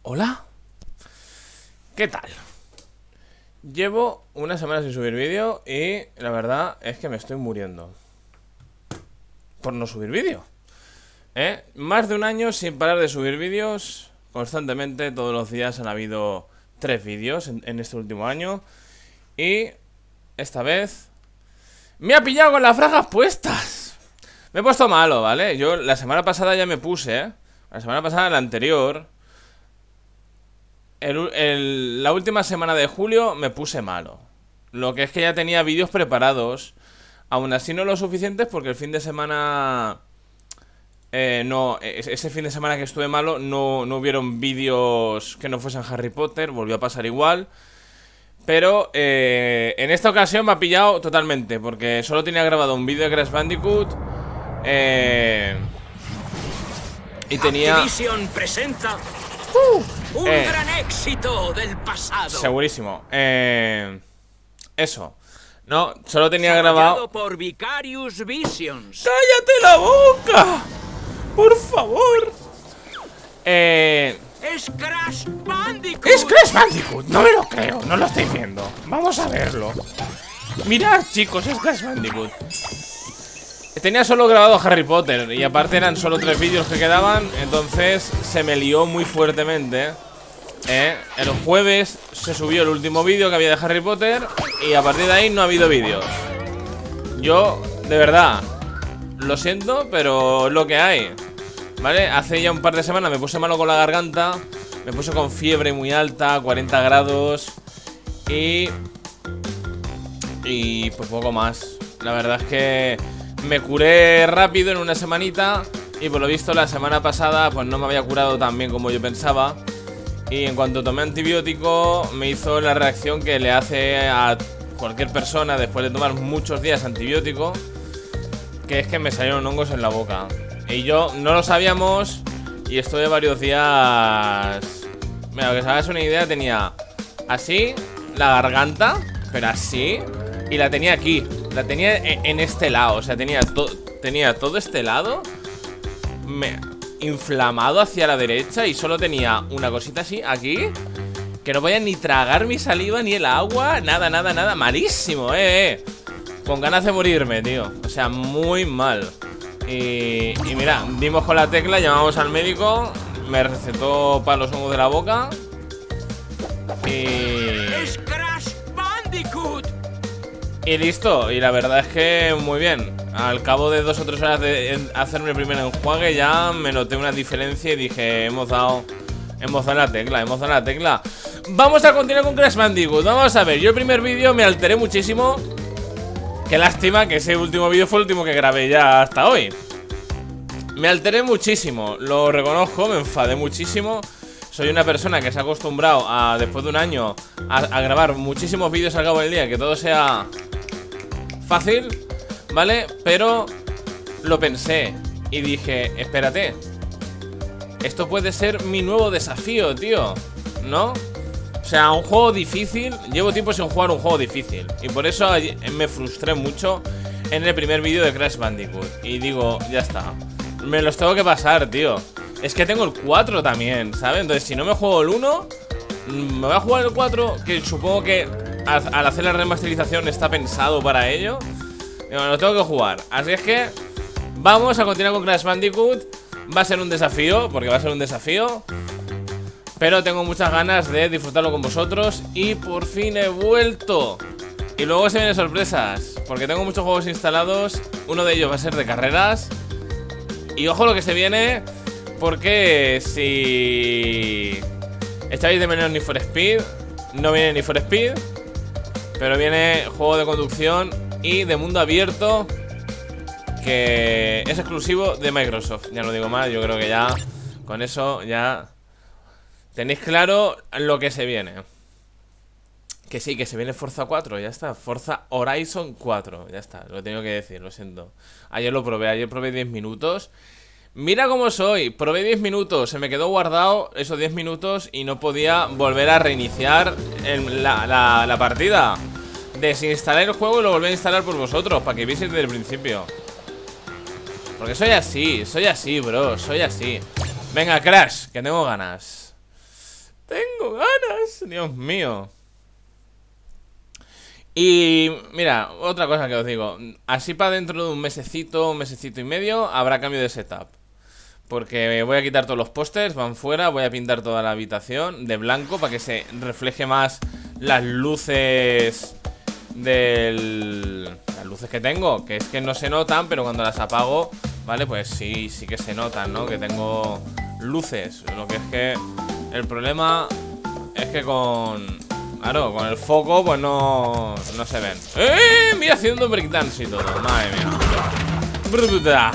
Hola. ¿Qué tal? Llevo una semana sin subir vídeo y la verdad es que me estoy muriendo por no subir vídeo. Más de un año sin parar de subir vídeos constantemente, todos los días han habido 3 vídeos en este último año. Y esta vez me ha pillado con las bragas puestas. Me he puesto malo, ¿vale? Yo la semana pasada ya me puse, la semana pasada, la anterior, la última semana de julio me puse malo. Lo que es que ya tenía vídeos preparados. Aún así no lo suficientes porque el fin de semana... ese fin de semana que estuve malo no hubieron vídeos que no fuesen Harry Potter. Volvió a pasar igual. Pero en esta ocasión me ha pillado totalmente, porque solo tenía grabado un vídeo de Crash Bandicoot. Y tenía... Activision presenta un gran éxito del pasado. Segurísimo. Eso. No, solo tenía grabado... por Vicarious Visions. ¡Cállate la boca! ¡Por favor! Es Crash Bandicoot. ¡Es Crash Bandicoot! No me lo creo, no lo estoy viendo. Vamos a verlo. Mirad, chicos, es Crash Bandicoot. Tenía solo grabado Harry Potter y aparte eran solo 3 vídeos que quedaban. Entonces se me lió muy fuertemente. El jueves se subió el último vídeo que había de Harry Potter y a partir de ahí no ha habido vídeos. Yo, de verdad, lo siento, pero es lo que hay, ¿vale? Hace ya un par de semanas me puse malo con la garganta. Me puse con fiebre muy alta, 40 grados. Y pues poco más. La verdad es que me curé rápido en una semanita. Y por lo visto la semana pasada pues no me había curado tan bien como yo pensaba. Y en cuanto tomé antibiótico me hizo la reacción que le hace a cualquier persona después de tomar muchos días antibiótico, que es que me salieron hongos en la boca. Y yo no lo sabíamos y estuve varios días... Mira, que os hagáis una idea, tenía así la garganta, pero así, y la tenía aquí. La tenía en este lado, o sea, tenía todo este lado inflamado hacia la derecha y solo tenía una cosita así, aquí, que no podía ni tragar mi saliva ni el agua, nada, nada, nada, malísimo, con ganas de morirme, tío. O sea, muy mal. Y mira, dimos con la tecla, llamamos al médico, me recetó para los hongos de la boca. ¡Es Crash Bandicoot! Y listo, y la verdad es que muy bien. Al cabo de 2 o 3 horas de hacerme el primer enjuague ya me noté una diferencia y dije, hemos dado la tecla. Vamos a continuar con Crash Bandicoot. Vamos a ver, yo el primer vídeo me alteré muchísimo. Qué lástima que ese último vídeo fue el último que grabé ya hasta hoy. Me alteré muchísimo, lo reconozco, me enfadé muchísimo. Soy una persona que se ha acostumbrado a, después de un año, a grabar muchísimos vídeos al cabo del día, que todo sea fácil, ¿vale? Pero lo pensé y dije, espérate, esto puede ser mi nuevo desafío, tío, ¿no? O sea, un juego difícil. Llevo tiempo sin jugar un juego difícil y por eso me frustré mucho en el primer vídeo de Crash Bandicoot. Y digo, ya está, me los tengo que pasar, tío. Es que tengo el 4 también, ¿sabes? Entonces si no me juego el 1, me voy a jugar el 4, que supongo que al hacer la remasterización está pensado para ello. Digo, lo tengo que jugar. Así es que vamos a continuar con Crash Bandicoot. Va a ser un desafío, porque va a ser un desafío, pero tengo muchas ganas de disfrutarlo con vosotros. Y por fin he vuelto. Y luego se vienen sorpresas, porque tengo muchos juegos instalados. Uno de ellos va a ser de carreras. Y ojo lo que se viene, porque si echáis de menos Need for Speed, no viene Need for Speed, pero viene juego de conducción y de mundo abierto, que es exclusivo de Microsoft. Ya no digo más, yo creo que ya con eso ya tenéis claro lo que se viene. Que sí, que se viene Forza 4, ya está. Forza Horizon 4, ya está, lo he tenido que decir, lo siento. Ayer probé 10 minutos. Mira cómo soy, probé 10 minutos, se me quedó guardado esos 10 minutos y no podía volver a reiniciar la partida. Desinstalé el juego y lo volví a instalar por vosotros, para que vieseis desde el principio. Porque soy así, bro, soy así. Venga, Crash, que tengo ganas. Tengo ganas, Dios mío. Y mira, otra cosa que os digo. Así para dentro de un mesecito y medio, habrá cambio de setup. Porque voy a quitar todos los pósters, van fuera. Voy a pintar toda la habitación de blanco para que se refleje más las luces las luces que tengo, que es que no se notan, pero cuando las apago, vale, pues sí que se notan, ¿no? Que tengo luces. Lo que es que el problema es que claro, con el foco pues no se ven. Mira, haciendo breakdance y todo, madre mía. Bruta.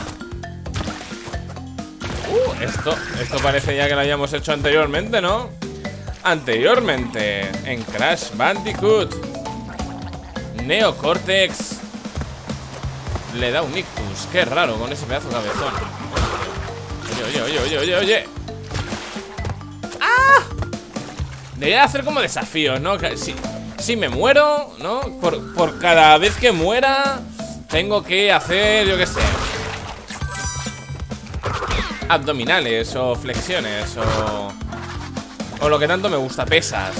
Esto parece ya que lo hayamos hecho anteriormente, ¿no? Anteriormente en Crash Bandicoot Neo Cortex le da un ictus. Qué raro con ese pedazo de cabezón. Oye. ¡Ah! Debería hacer como desafíos, ¿no? Si me muero, ¿no? Por cada vez que muera tengo que hacer, yo qué sé, abdominales o flexiones o lo que tanto me gusta, pesas.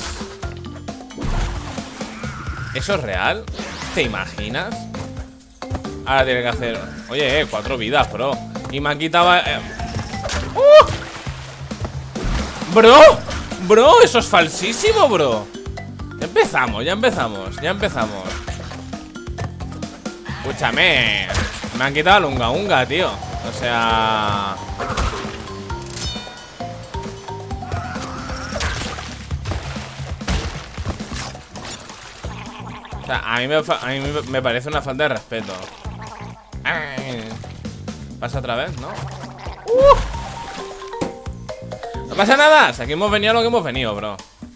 ¿Eso es real? ¿Te imaginas? Ahora tiene que hacer... Oye, 4 vidas, bro. Y me han quitado... Bro, eso es falsísimo, bro. Ya empezamos. Escúchame. Me han quitado el unga, tío. O sea... a mí me parece una falta de respeto. Pasa otra vez, ¿no? No pasa nada. Aquí hemos venido a lo que hemos venido, bro.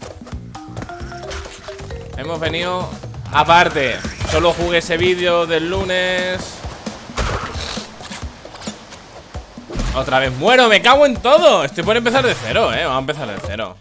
Hemos venido... Aparte, solo jugué ese vídeo del lunes. Otra vez muero, me cago en todo. Estoy por empezar de cero, vamos a empezar de cero.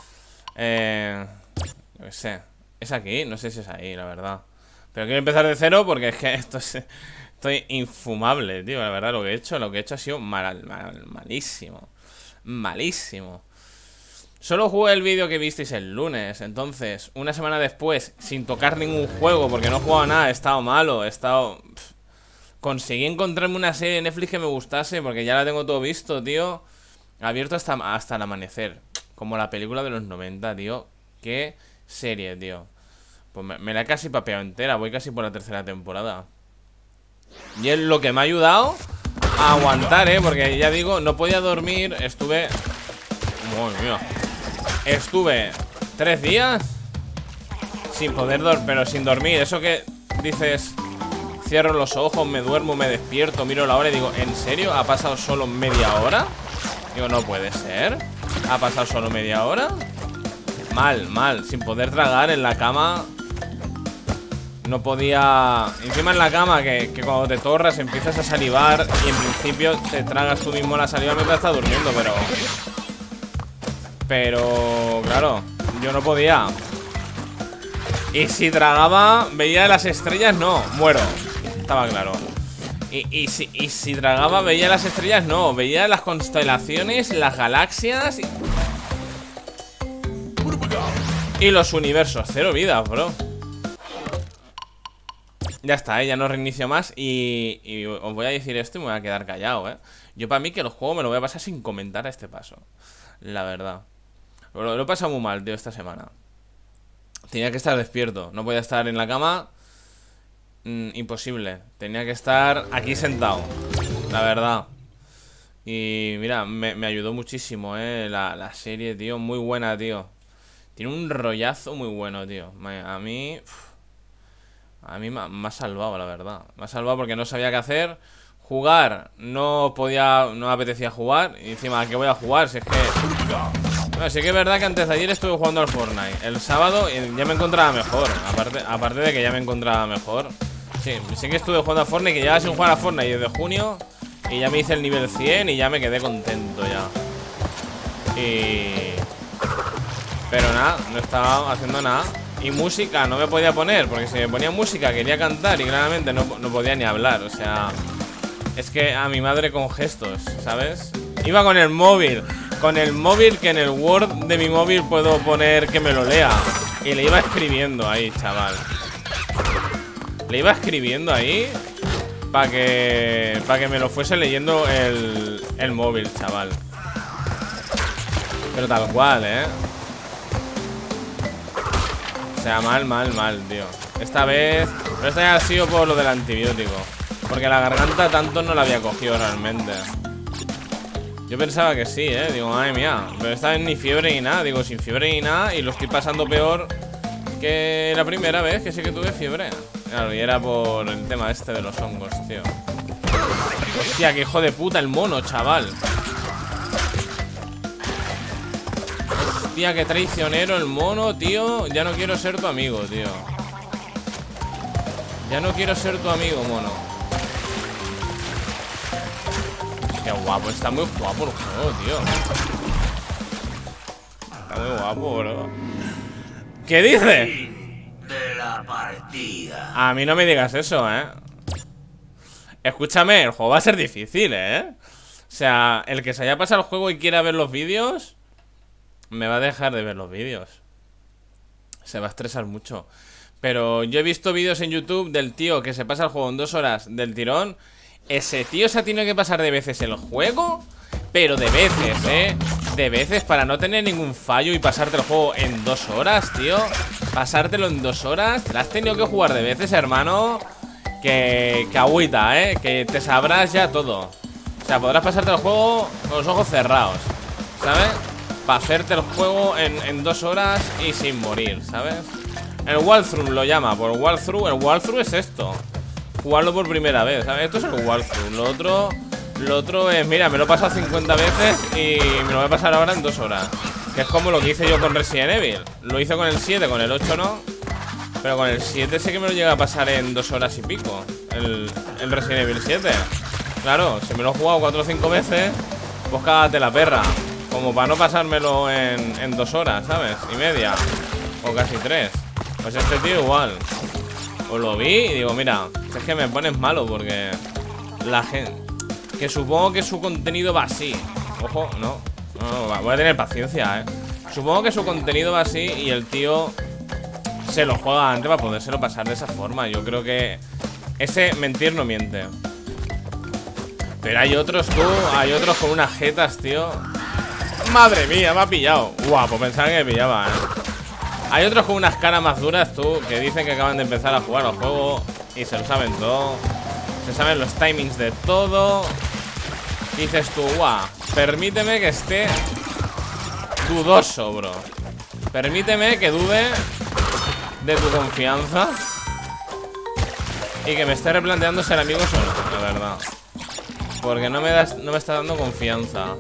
Yo qué sé. ¿Es aquí? No sé si es ahí, la verdad. Pero quiero empezar de cero porque es que estoy infumable, tío. La verdad, lo que he hecho ha sido malísimo. Malísimo. Solo jugué el vídeo que visteis el lunes. Entonces, una semana después, sin tocar ningún juego, porque no he jugado nada, he estado malo, conseguí encontrarme una serie de Netflix que me gustase, porque ya la tengo todo visto, tío. Abierto hasta el amanecer. Como la película de los 90, tío. Qué serie, tío. Pues me la he casi papeado entera. Voy casi por la 3ª temporada. Y es lo que me ha ayudado a aguantar, porque ya digo, no podía dormir. Estuve... Madre mía. Estuve 3 días sin poder dormir, pero sin dormir. Eso que dices, cierro los ojos, me duermo, me despierto, miro la hora y digo, ¿en serio? ¿Ha pasado solo media hora? Digo, no puede ser. ¿Ha pasado solo media hora? Mal, sin poder tragar en la cama. No podía... Encima en la cama, que cuando te torras empiezas a salivar y en principio te tragas tú mismo la saliva mientras estás durmiendo, pero claro, yo no podía. Y si tragaba, veía las estrellas, no, muero. Estaba claro. Y si tragaba, veía las estrellas, no, veía las constelaciones, las galaxias y los universos. 0 vidas, bro. Ya está, ya no reinicio más. Y os voy a decir esto y me voy a quedar callado, Yo para mí que el juego me lo voy a pasar sin comentar a este paso. La verdad. Lo he pasado muy mal, tío, esta semana. Tenía que estar despierto. No podía estar en la cama. Imposible. Tenía que estar aquí sentado. La verdad. Y mira, me ayudó muchísimo, la serie, tío. Muy buena, tío. Tiene un rollazo muy bueno, tío. A mí me ha salvado, la verdad. Me ha salvado porque no sabía qué hacer. Jugar, no me apetecía jugar. Y encima, ¿a qué voy a jugar? Si es que... Bueno, sí que es verdad que antes de ayer estuve jugando al Fortnite. El sábado ya me encontraba mejor. Aparte de que ya me encontraba mejor. Sí que estuve jugando a Fortnite, que llevaba sin jugar a Fortnite desde junio. Y ya me hice el nivel 100 y ya me quedé contento ya. Pero nada, no estaba haciendo nada. Y música no me podía poner, porque si me ponía música quería cantar y claramente no podía ni hablar. O sea, es que a mi madre con gestos, ¿sabes? Iba con el móvil con el móvil, que en el Word de mi móvil puedo poner que me lo lea. Y le iba escribiendo ahí, chaval. Le iba escribiendo ahí para que me lo fuese leyendo el móvil, chaval. Pero tal cual, O sea, mal, tío. Esta vez... Pero esta ya ha sido por lo del antibiótico. Porque la garganta tanto no la había cogido realmente. Yo pensaba que sí, digo, madre mía. Pero esta vez ni fiebre ni nada. Digo, sin fiebre ni nada. Y lo estoy pasando peor que la primera vez que sí que tuve fiebre. Claro, y era por el tema este de los hongos, tío. Hostia, qué hijo de puta el mono, chaval. Hostia, qué traicionero el mono, tío. Ya no quiero ser tu amigo, tío. Ya no quiero ser tu amigo, mono. Qué guapo, está muy guapo el juego, tío. Está muy guapo, bro. ¿Qué dice? De la partida. A mí no me digas eso, Escúchame, el juego va a ser difícil, O sea, el que se haya pasado el juego y quiera ver los vídeos, me va a dejar de ver los vídeos. Se va a estresar mucho. Pero yo he visto vídeos en YouTube del tío que se pasa el juego en 2 horas del tirón. Ese tío se ha tenido que pasar de veces el juego, pero de veces, de veces, para no tener ningún fallo y pasarte el juego en 2 horas, tío. Pasártelo en 2 horas. Te la has tenido que jugar de veces, hermano. Que agüita, que te sabrás ya todo. O sea, podrás pasarte el juego con los ojos cerrados, ¿sabes? Para hacerte el juego en 2 horas y sin morir, ¿sabes? El walkthrough lo llama, por walkthrough. El walkthrough es esto, jugarlo por primera vez, ¿sabes? Esto es el walkthrough. Lo otro es, mira, me lo he pasado 50 veces y me lo voy a pasar ahora en 2 horas. Que es como lo que hice yo con Resident Evil. Lo hice con el 7, con el 8 no. Pero con el 7 sé que me lo llega a pasar en 2 horas y pico. El Resident Evil 7. Claro, si me lo he jugado 4 o 5 veces, pues cágate la perra. Como para no pasármelo en 2 horas, ¿sabes? Y media. O casi 3. Pues este tío igual. Os lo vi y digo, mira, es que me pones malo porque la gente... Que supongo que su contenido va así. Ojo, no, voy a tener paciencia, Supongo que su contenido va así y el tío se lo juega antes para podérselo pasar de esa forma. Yo creo que ese mentir no miente. Pero hay otros, tú, hay otros con unas jetas, tío. Madre mía, me ha pillado. Guapo, pensaba que me pillaba, Hay otros con unas caras más duras, tú, que dicen que acaban de empezar a jugar al juego y se lo saben todo. Se saben los timings de todo. Dices tú, guau, permíteme que esté dudoso, bro. Permíteme que dude de tu confianza y que me esté replanteando ser amigo solo, la verdad. Porque no me está dando confianza.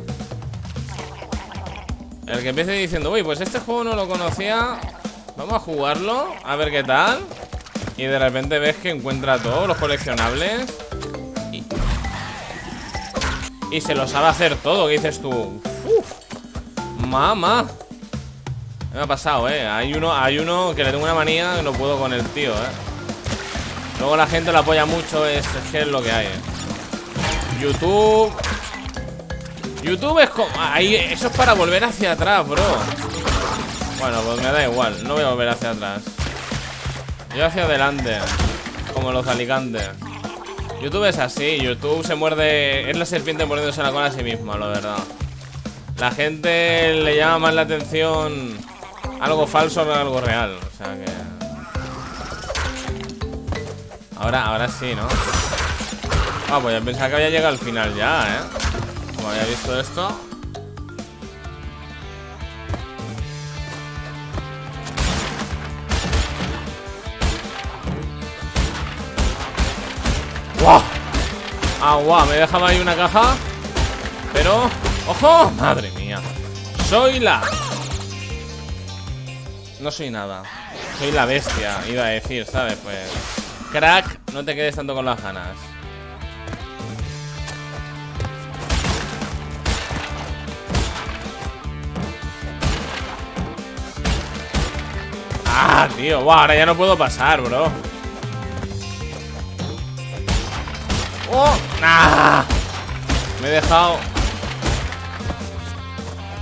El que empiece diciendo, uy, pues este juego no lo conocía, vamos a jugarlo, a ver qué tal. Y de repente ves que encuentra todos los coleccionables y se lo sabe hacer todo. ¿Qué dices tú? Uf, mamá. Me ha pasado, Hay uno que le tengo una manía que no puedo con el tío, Luego la gente lo apoya mucho, es que es lo que hay, YouTube es como... Ahí, eso es para volver hacia atrás, bro. Bueno, pues me da igual, no voy a volver hacia atrás. Yo hacia adelante, como los alicantes. YouTube es así, YouTube se muerde... Es la serpiente mordiéndose la cola a sí misma, la verdad. La gente le llama más la atención algo falso que algo real. O sea que... Ahora sí, ¿no? Ah, pues ya pensaba que había llegado al final ya, Como había visto esto. ¡Guau! Ah, guau, me dejaba ahí una caja. Pero... ¡Ojo! ¡Madre mía! Soy la... No soy nada. Soy la bestia, iba a decir, ¿sabes? Pues... Crack, no te quedes tanto con las ganas. Ah, tío, wow, ahora ya no puedo pasar, bro. Oh, nah. Me he dejado.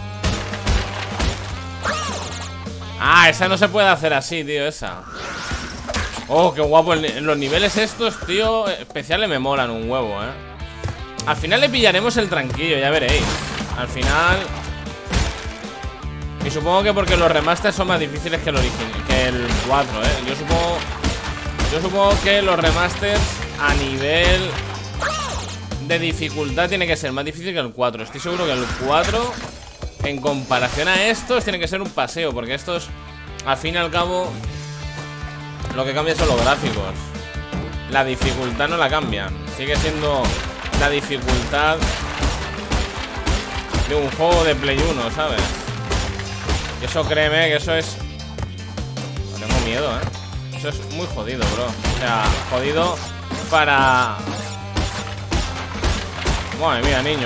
Ah, esa no se puede hacer así, tío, esa. Oh, qué guapo. Los niveles estos, tío, especiales me molan un huevo, Al final le pillaremos el tranquillo, ya veréis. Al final. Y supongo que porque los remasters son más difíciles que el original, que el 4, Yo supongo que los remasters a nivel de dificultad tiene que ser más difícil que el 4. Estoy seguro que el 4, en comparación a estos, tiene que ser un paseo, porque estos, al fin y al cabo, lo que cambia son los gráficos. La dificultad no la cambian. Sigue siendo la dificultad de un juego de Play 1, ¿sabes? Y eso, créeme, que eso es... Tengo miedo, Eso es muy jodido, bro. O sea, jodido para... Madre mía, niño.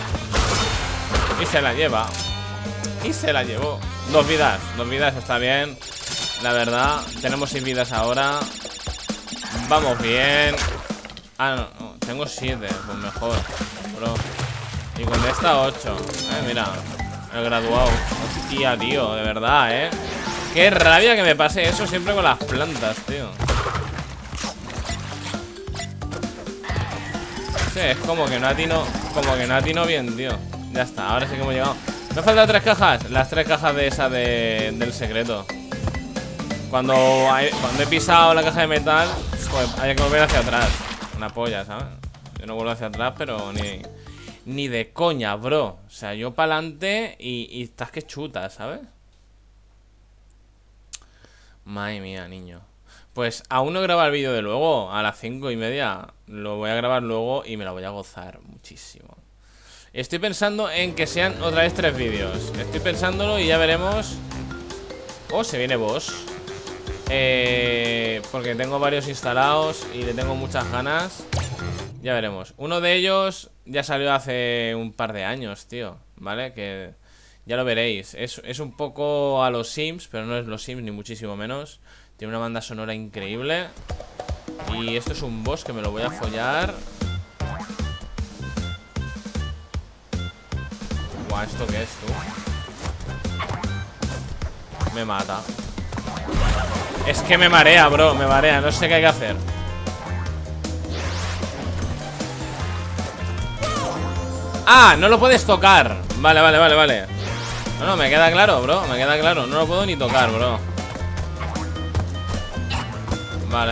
Y se la lleva. Y se la llevó. 2 vidas está bien. La verdad, tenemos 6 vidas ahora. Vamos bien. Ah, no, tengo 7, pues mejor, bro. Y con esta 8. Mira, el graduado. Hostia, tío, de verdad, Qué rabia que me pase eso siempre con las plantas, tío. Sí, es como que no atino bien, tío. Ya está, ahora sí que hemos llegado. Me faltan 3 cajas. Las 3 cajas de esa del secreto. Cuando he pisado la caja de metal, pues hay que volver hacia atrás. Una polla, ¿sabes? Yo no vuelvo hacia atrás, pero ni de coña, bro. O sea, yo para adelante y estás que chutas, ¿sabes? Madre mía, niño. Pues aún no he grabado el vídeo de luego. A las 5:30 lo voy a grabar luego y me lo voy a gozar muchísimo. Estoy pensando en que sean otra vez 3 vídeos. Estoy pensándolo y ya veremos. Oh, se viene boss. Porque tengo varios instalados y le tengo muchas ganas. Ya veremos. Uno de ellos ya salió hace un par de años, tío. ¿Vale? Que ya lo veréis. Es un poco a los Sims, pero no es los Sims ni muchísimo menos. Tiene una banda sonora increíble. Y esto es un boss que me lo voy a follar. Guau, ¿esto qué es, tú? Me mata. Es que me marea, bro, me marea. No sé qué hay que hacer. Ah, no lo puedes tocar. Vale. No, me queda claro, bro. Me queda claro, no lo puedo ni tocar, bro. Vale.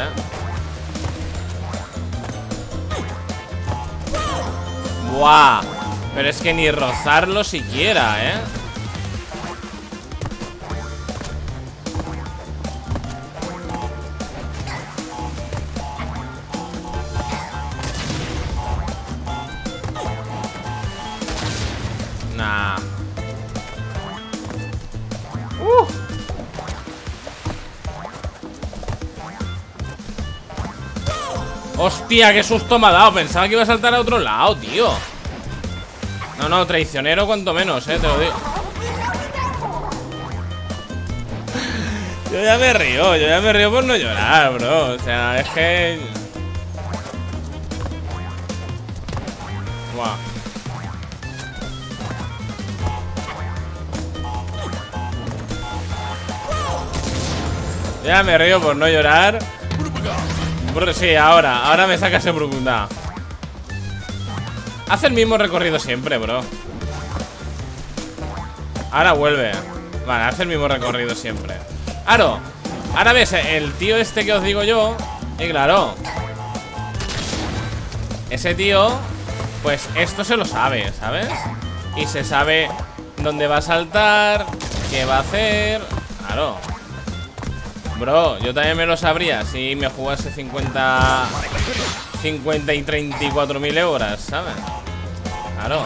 Buah. Pero es que ni rozarlo siquiera, Nah. Hostia, qué susto me ha dado. Pensaba que iba a saltar a otro lado, tío. No, traicionero cuanto menos, te lo digo. Yo ya me río por no llorar, bro. O sea, es que... Guau. Ya me río por no llorar. Sí, ahora me saca ese Brukunda. Hace el mismo recorrido siempre, bro. Ahora vuelve. Vale, hace el mismo recorrido siempre. Claro, ahora ves el tío este que os digo yo. Y claro, ese tío, pues esto se lo sabe, ¿sabes? Y se sabe dónde va a saltar, qué va a hacer. Claro. Bro, yo también me lo sabría si me jugase 50 y 34.000 euros, ¿sabes? Claro.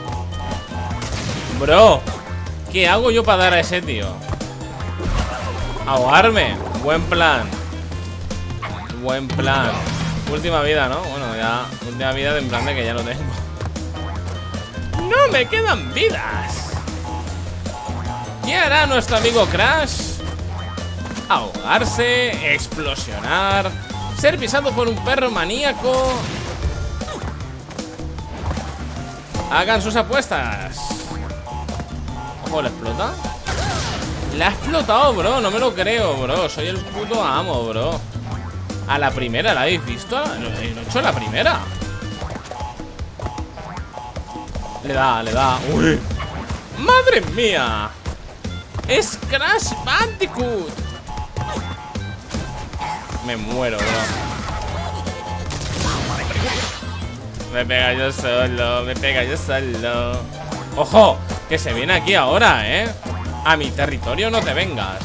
Bro, ¿qué hago yo para dar a ese tío? Ahogarme. Buen plan. Buen plan. Última vida, ¿no? Bueno, ya. Última vida en plan de que ya lo tengo. ¡No me quedan vidas! ¿Qué hará nuestro amigo Crash? Ahogarse, explosionar, ser pisado por un perro maníaco. Hagan sus apuestas. Ojo, ¿le explota? La ha explotado, bro. No me lo creo, bro. Soy el puto amo, bro. A la primera, ¿la habéis visto? Lo he hecho a la primera. Le da. ¡Uy! ¡Madre mía! ¡Es Crash Bandicoot! Me muero, bro. Me pega yo solo. ¡Ojo! Que se viene aquí ahora, ¿eh? A mi territorio no te vengas.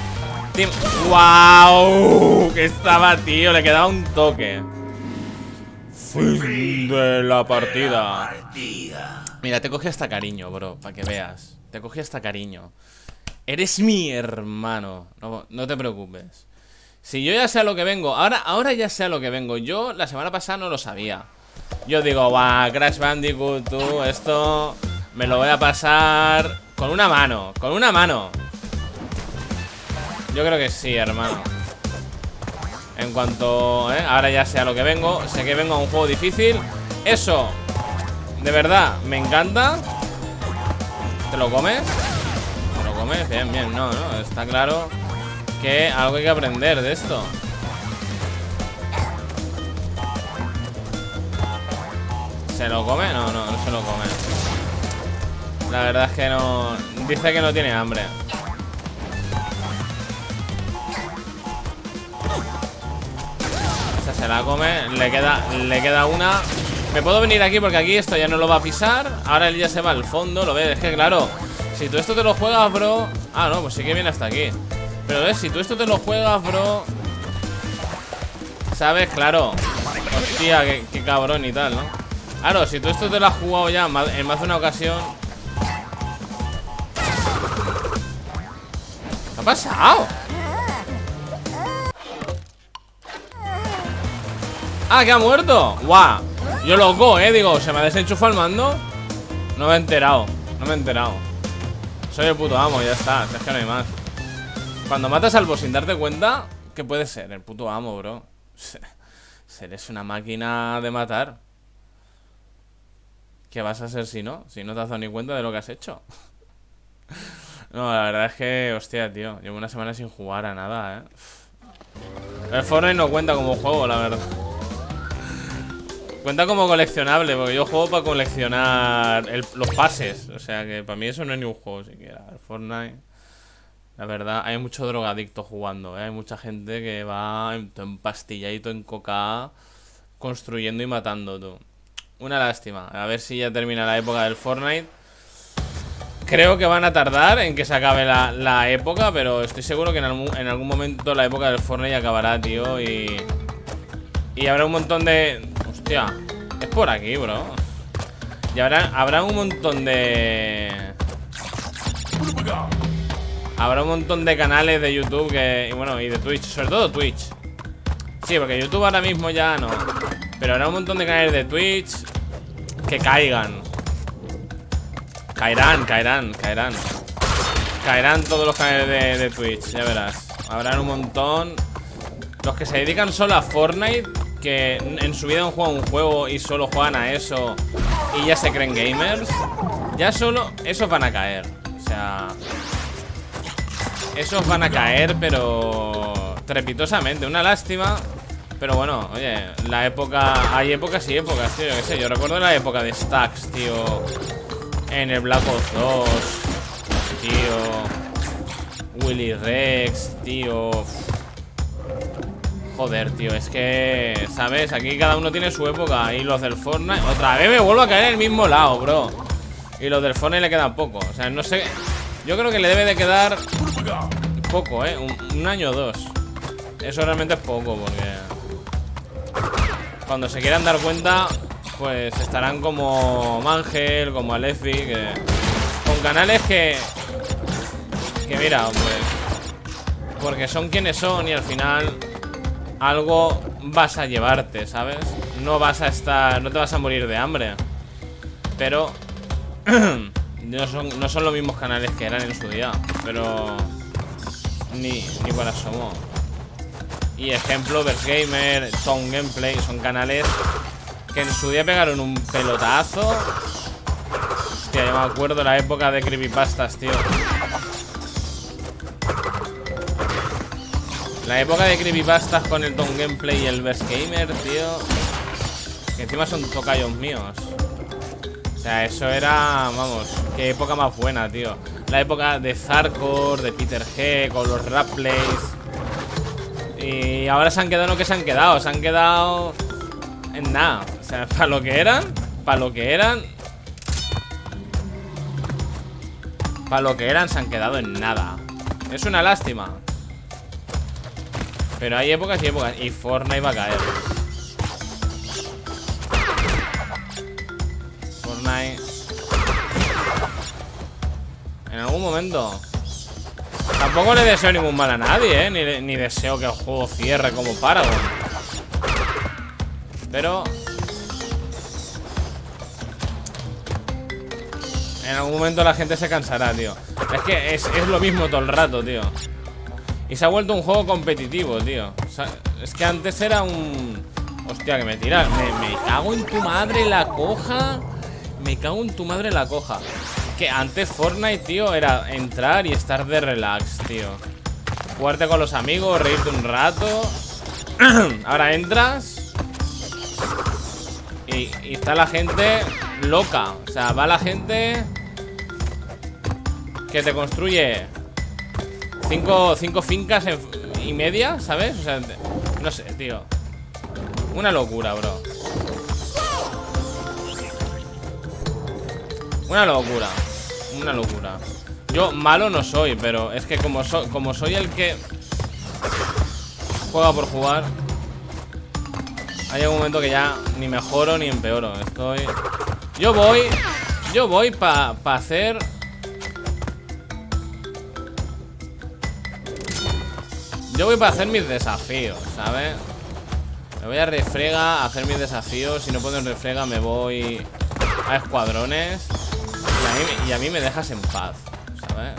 ¡Wow! Que estaba, tío. Le quedaba un toque. Fin de la partida. Mira, te cogí hasta cariño, bro. Para que veas. Te cogí hasta cariño. Eres mi hermano. No te preocupes. Si yo ya sé a lo que vengo. Ahora ya sé a lo que vengo. Yo la semana pasada no lo sabía. Yo digo, guau, Crash Bandicoot, tú, esto me lo voy a pasar con una mano. Con una mano. Yo creo que sí, hermano. En cuanto, ahora ya sé a lo que vengo. Sé que vengo a un juego difícil. Eso, de verdad, me encanta. ¿Te lo comes? ¿Te lo comes? Bien, bien, no, está claro que algo hay que aprender de esto. ¿Se lo come? No se lo come. La verdad es que no. Dice que no tiene hambre. Esta se la come. Le queda una. Me puedo venir aquí porque aquí esto ya no lo va a pisar. Ahora él ya se va al fondo. Lo ves, es que claro, si tú esto te lo juegas, bro. Ah, no, pues sí que viene hasta aquí. Pero ves, si tú esto te lo juegas, bro, ¿sabes? Claro. Hostia, qué cabrón y tal, ¿no? Claro, si tú esto te lo has jugado ya en más de una ocasión. ¿Qué ha pasado? ¡Ah, que ha muerto! ¡Guau! Yo loco, digo, ¿se me ha desenchufado el mando? No me he enterado. Soy el puto amo, ya está. Es que no hay más. Cuando matas al boss sin darte cuenta, ¿qué puede ser? El puto amo, bro. Eres una máquina de matar. ¿Qué vas a hacer si no? Si no te has dado ni cuenta de lo que has hecho. No, la verdad es que, hostia, tío, llevo una semana sin jugar a nada, El Fortnite no cuenta como juego, la verdad. Cuenta como coleccionable, porque yo juego para coleccionar los pases. O sea que para mí eso no es ni un juego siquiera. El Fortnite, la verdad, hay mucho drogadicto jugando, Hay mucha gente que va empastilladito en coca, construyendo y matando, tú. Una lástima. A ver si ya termina la época del Fortnite. Creo que van a tardar en que se acabe la época, pero estoy seguro que en algún momento la época del Fortnite acabará, tío. Y habrá un montón de... Hostia, es por aquí, bro. Y habrá un montón de... Habrá un montón de canales de YouTube que... Y bueno, y de Twitch, sobre todo Twitch. Sí, porque YouTube ahora mismo ya no. Pero habrá un montón de canales de Twitch que caigan. Caerán todos los canales de Twitch, ya verás. Habrán un montón. Los que se dedican solo a Fortnite, que en su vida han jugado un juego y solo juegan a eso y ya se creen gamers. Ya solo esos van a caer. O sea, esos van a caer, pero trepitosamente. Una lástima. Pero bueno, oye, la época... Hay épocas y épocas, tío, yo qué sé. Yo recuerdo la época de Stacks, tío. En el Black Ops 2, tío. Willy Rex, tío. Joder, tío, es que... ¿Sabes? Aquí cada uno tiene su época. Y los del Fortnite... Otra vez me vuelvo a caer en el mismo lado, bro. Y los del Fortnite le quedan poco. O sea, no sé... Yo creo que le debe de quedar poco, un año o dos. Eso realmente es poco, porque... Cuando se quieran dar cuenta, pues estarán como Mangel, como Alefi, que... Con canales que mira, pues... Porque son quienes son y al final... Algo vas a llevarte, ¿sabes? No vas a estar... No te vas a morir de hambre. Pero... no son los mismos canales que eran en su día. Pero... Ni por asomo. Y ejemplo, Verse Gamer, Tom Gameplay, son canales que en su día pegaron un pelotazo. Hostia, yo me acuerdo de la época de creepypastas, tío. La época de creepypastas con el Don Gameplay y el Best Gamer, tío. Que encima son tocayos míos. O sea, eso era, vamos, qué época más buena, tío. La época de Zarkor, de Peter G, con los rap plays. Y ahora se han quedado en lo que se han quedado. Se han quedado en nada. O sea, para lo que eran. Para lo que eran. Para lo que eran se han quedado en nada. Es una lástima. Pero hay épocas y épocas. Y Fortnite va a caer. Fortnite. En algún momento. Tampoco le deseo ningún mal a nadie, ni deseo que el juego cierre como Paragon. Pero en algún momento la gente se cansará, tío. Es que es lo mismo todo el rato, tío. Y se ha vuelto un juego competitivo, tío. O sea, es que antes era un... Hostia, que me tira. Me cago en tu madre la coja. Me cago en tu madre la coja. Que antes Fortnite, tío, era entrar y estar de relax, tío. Jugarte con los amigos, reírte un rato. Ahora entras y está la gente loca. O sea, va la gente que te construye cinco fincas y media, ¿sabes? O sea, no sé, tío. Una locura, bro. Una locura. Una locura. Yo malo no soy, pero es que como soy el que juega por jugar, hay un momento que ya ni mejoro ni empeoro. Yo voy para hacer... Yo voy para hacer mis desafíos, ¿sabes? Me voy a refrega a hacer mis desafíos. Si no puedo en refrega me voy a escuadrones. Y a mí me dejas en paz, ¿sabes?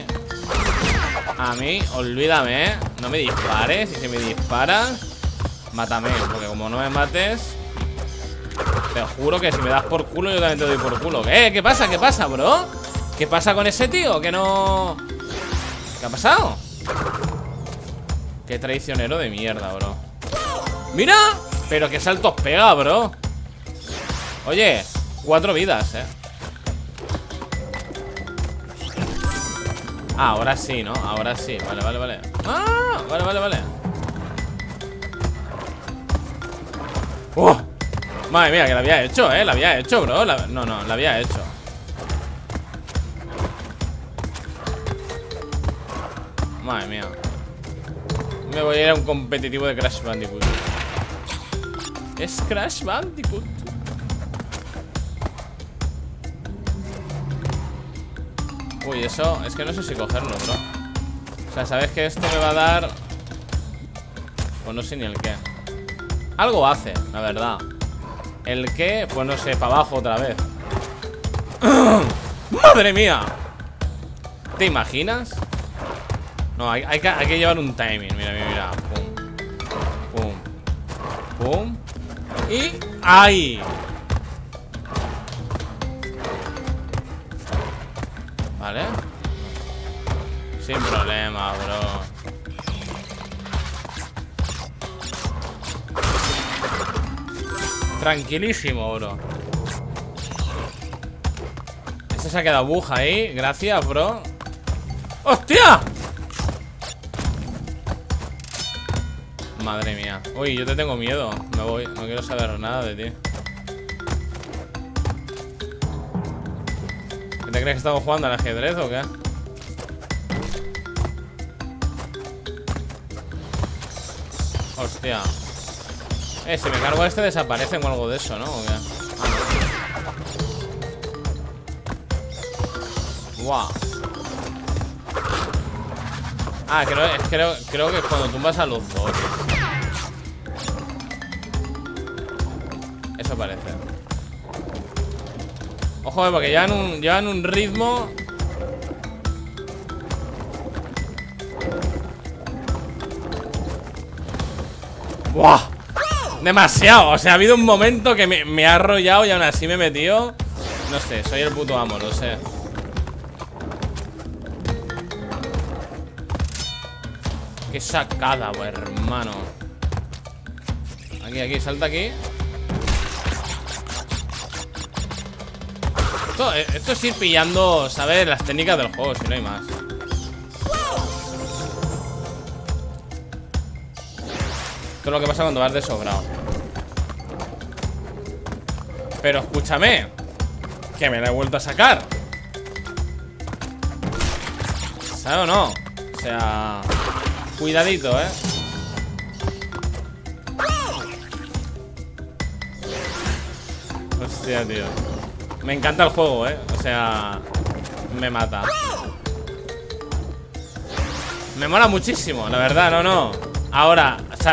A mí, olvídame, ¿eh? No me dispares. Y si me disparas, mátame. Porque como no me mates, te juro que si me das por culo, yo también te doy por culo. ¿Qué pasa? ¿Qué pasa, bro? ¿Qué pasa con ese tío? Que no... ¿Qué ha pasado? Qué traicionero de mierda, bro. ¡Mira! Pero qué saltos pega, bro. Oye, 4 vidas, Ah, ahora sí, ¿no? Ahora sí, vale. Ah, vale. Madre mía, que la había hecho, la había hecho, bro. No, la había hecho. Madre mía. Me voy a ir a un competitivo de Crash Bandicoot. Es Crash Bandicoot. Uy, eso, es que no sé si cogerlo, bro. O sea, sabes que esto me va a dar... Pues no sé ni el qué. Algo hace, la verdad. El qué, pues no sé, para abajo otra vez. ¡Madre mía! ¿Te imaginas? No, hay que llevar un timing. Mira. Pum. Y... ¡ay! Vale. Sin problema, bro. Tranquilísimo, bro. Ese se ha quedado buja ahí. Gracias, bro. ¡Hostia! Madre mía. Uy, yo te tengo miedo. Me voy. No quiero saber nada de ti. ¿Qué te crees que estamos jugando al ajedrez o qué? Hostia. Si me cargo a este desaparecen o algo de eso, ¿no? ¿O qué? Wow. Creo que es cuando tumbas a los dos. Eso parece. Ojo, porque llevan un ritmo. ¡Buah! Demasiado, o sea, ha habido un momento que me ha arrollado y aún así me he metido. No sé, soy el puto amo, lo sé. Qué sacada, hermano. Aquí, salta aquí. Esto es ir pillando, ¿sabes? Las técnicas del juego, si no hay más. Esto es lo que pasa cuando vas de sobrado. Pero escúchame, que me la he vuelto a sacar. ¿Sabes o no? O sea, cuidadito, Hostia, tío. Me encanta el juego, o sea, me mata. Me mola muchísimo, la verdad, no. Ahora,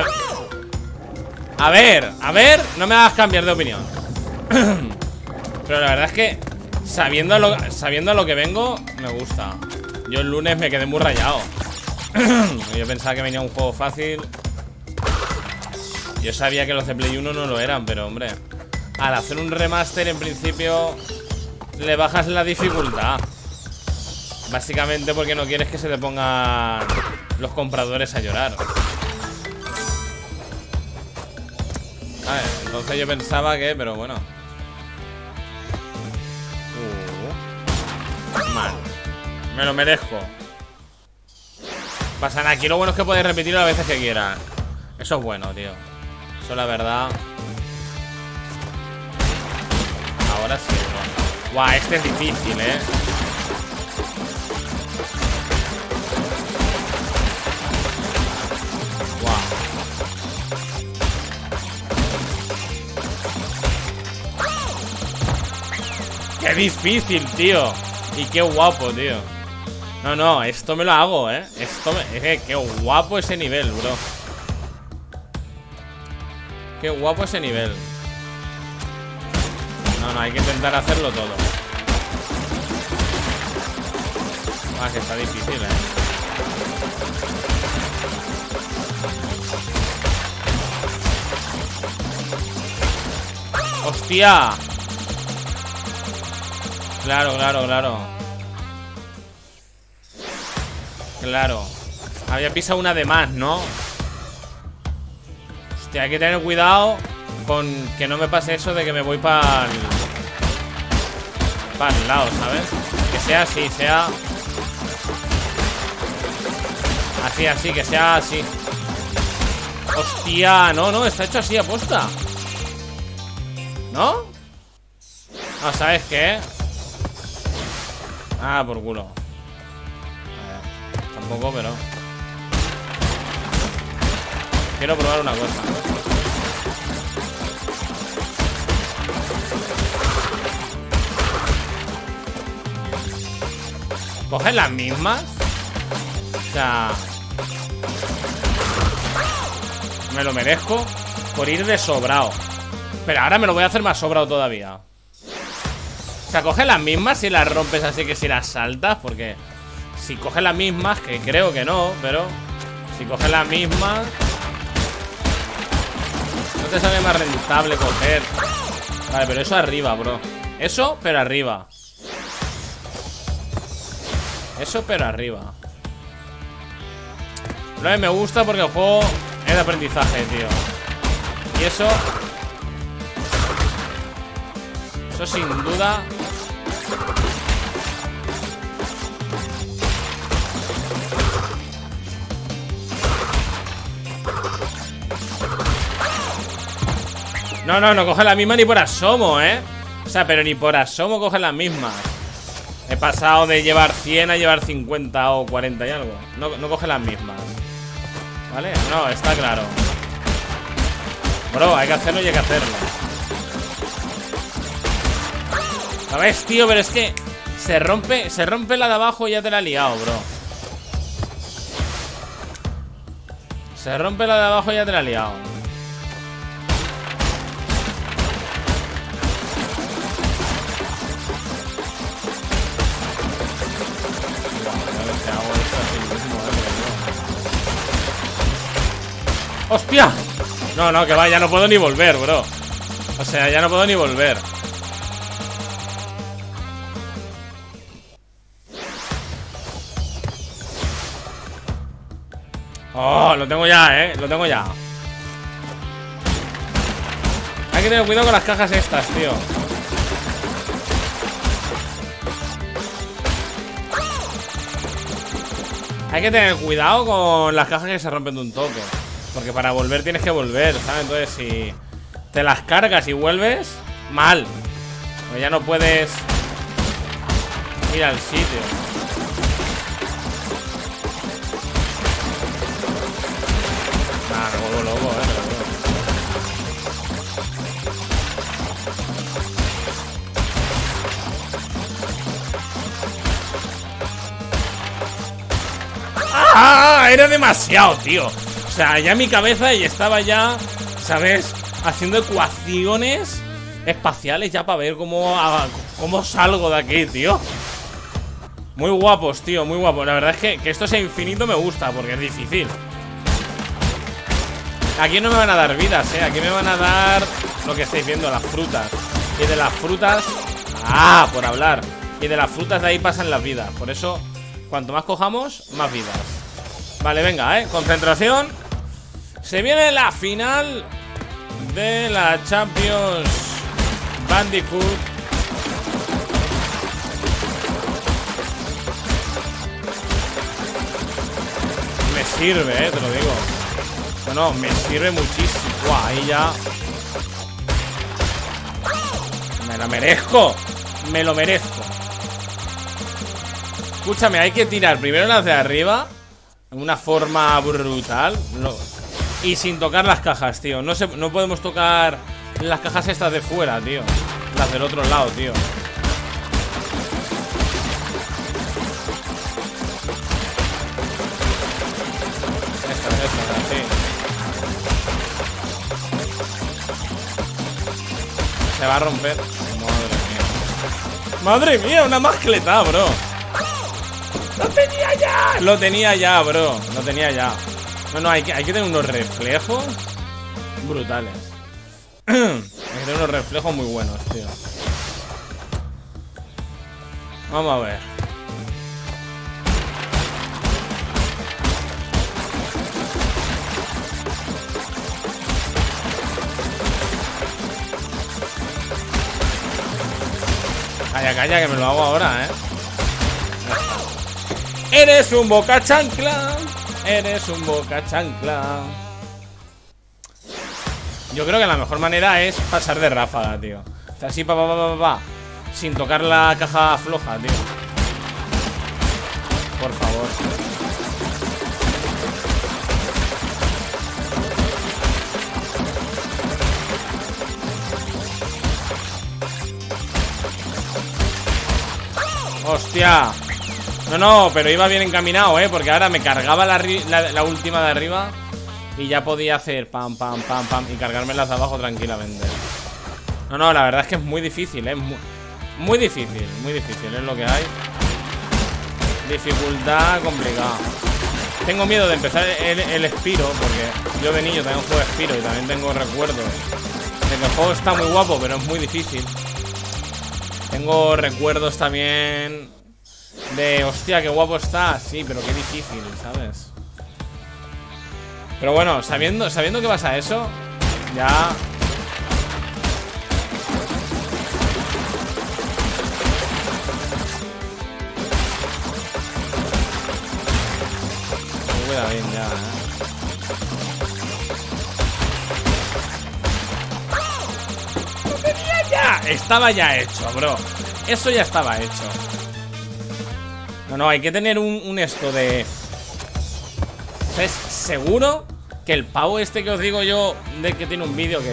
a ver, no me hagas cambiar de opinión. Pero la verdad es que sabiendo a lo que vengo, me gusta. Yo el lunes me quedé muy rayado. Yo pensaba que venía un juego fácil. Yo sabía que los de Play 1 no lo eran, pero hombre, al hacer un remaster en principio le bajas la dificultad. Básicamente porque no quieres que se te pongan los compradores a llorar. Entonces yo pensaba que, pero bueno. Mal. Me lo merezco. Pasan aquí, lo bueno es que puedes repetirlo las veces que quieras. Eso es bueno, tío. Eso la verdad. Ahora sí, bueno. Guau, este es difícil, Guau. Qué difícil, tío. Y qué guapo, tío. No, esto me lo hago, qué guapo ese nivel, bro. Qué guapo ese nivel. No, hay que intentar hacerlo todo. Que está difícil, ¡Hostia! Claro. Había pisado una de más, ¿no? Hostia, hay que tener cuidado con que no me pase eso de que me voy para el lado, ¿sabes? Que sea así, sea así, que sea así. Hostia, no, está hecho así aposta. ¿No? No, ¿sabes qué? Ah, por culo. Tampoco, pero quiero probar una cosa. ¿Coges las mismas? O sea, me lo merezco por ir de sobrado. Pero ahora me lo voy a hacer más sobrado todavía. O sea, coges las mismas y las rompes así que si las saltas. Porque si coges las mismas, que creo que no, pero si coges las mismas, no te sale más rentable coger. Vale, pero eso arriba, bro. Eso, pero arriba. Eso, pero arriba. Lo que me gusta porque el juego es de aprendizaje, tío. Y eso sin duda. No coge la misma ni por asomo, O sea, pero ni por asomo coge las mismas. He pasado de llevar 100 a llevar 50 o 40 y algo. No coge las mismas. ¿Vale? No, está claro. Bro, hay que hacerlo y hay que hacerlo. ¿Sabes, tío? Pero es que se rompe la de abajo y ya te la he liado, bro. Se rompe la de abajo y ya te la he liado. ¡Hostia! No, que va, ya no puedo ni volver, bro. O sea, ya no puedo ni volver. Oh, lo tengo ya, lo tengo ya. Hay que tener cuidado con las cajas estas, tío. Hay que tener cuidado con las cajas que se rompen de un toque. Porque para volver tienes que volver, ¿sabes? Entonces si te las cargas y vuelves, mal. Pues ya no puedes ir al sitio. Nah, me vuelvo loco, ¡Ah! Era demasiado, tío. O sea, ya mi cabeza y estaba ya, ¿sabes? Haciendo ecuaciones espaciales ya para ver cómo salgo de aquí, tío. Muy guapos, tío, muy guapos. La verdad es que esto sea infinito me gusta, porque es difícil. Aquí no me van a dar vidas, aquí me van a dar lo que estáis viendo, las frutas. Y de las frutas... ¡Ah! Por hablar. Y de las frutas de ahí pasan las vidas. Por eso, cuanto más cojamos, más vidas. Vale, venga, concentración. Se viene la final de la Champions Bandicoot. Me sirve, te lo digo. No, me sirve muchísimo. Buah, ahí ya. Me lo merezco. Me lo merezco. Escúchame, hay que tirar primero las de arriba en una forma brutal. Y sin tocar las cajas, tío. No podemos tocar las cajas estas de fuera, tío. Las del otro lado, tío. Esta, sí. Se va a romper. Madre mía, una mascleta, bro. ¡Lo tenía ya! Lo tenía ya, bro. Lo tenía ya. No, hay que tener unos reflejos brutales. Hay que tener unos reflejos muy buenos, tío. Vamos a ver. Calla, calla, que me lo hago ahora, Eres un boca chancla. Eres un boca chancla. Yo creo que la mejor manera es pasar de ráfaga, tío. O sea, así, sin tocar la caja floja, tío. Por favor. ¡Hostia! No, pero iba bien encaminado, porque ahora me cargaba la última de arriba y ya podía hacer pam, pam, pam, pam y cargarme las de abajo tranquilamente. No, la verdad es que es muy difícil, muy difícil, es lo que hay. Dificultad complicada. Tengo miedo de empezar el Spyro, porque yo de niño también juego Spyro y también tengo recuerdos de que el juego está muy guapo, pero es muy difícil. Tengo recuerdos también de, hostia, qué guapo está. Sí, pero qué difícil, ¿sabes? Pero bueno, sabiendo que vas a eso, ya... Cuida bien ya, Estaba ya hecho, bro. Eso ya estaba hecho. No, hay que tener un esto de... ¿Sabes? Seguro que el pavo este que os digo yo, de que tiene un vídeo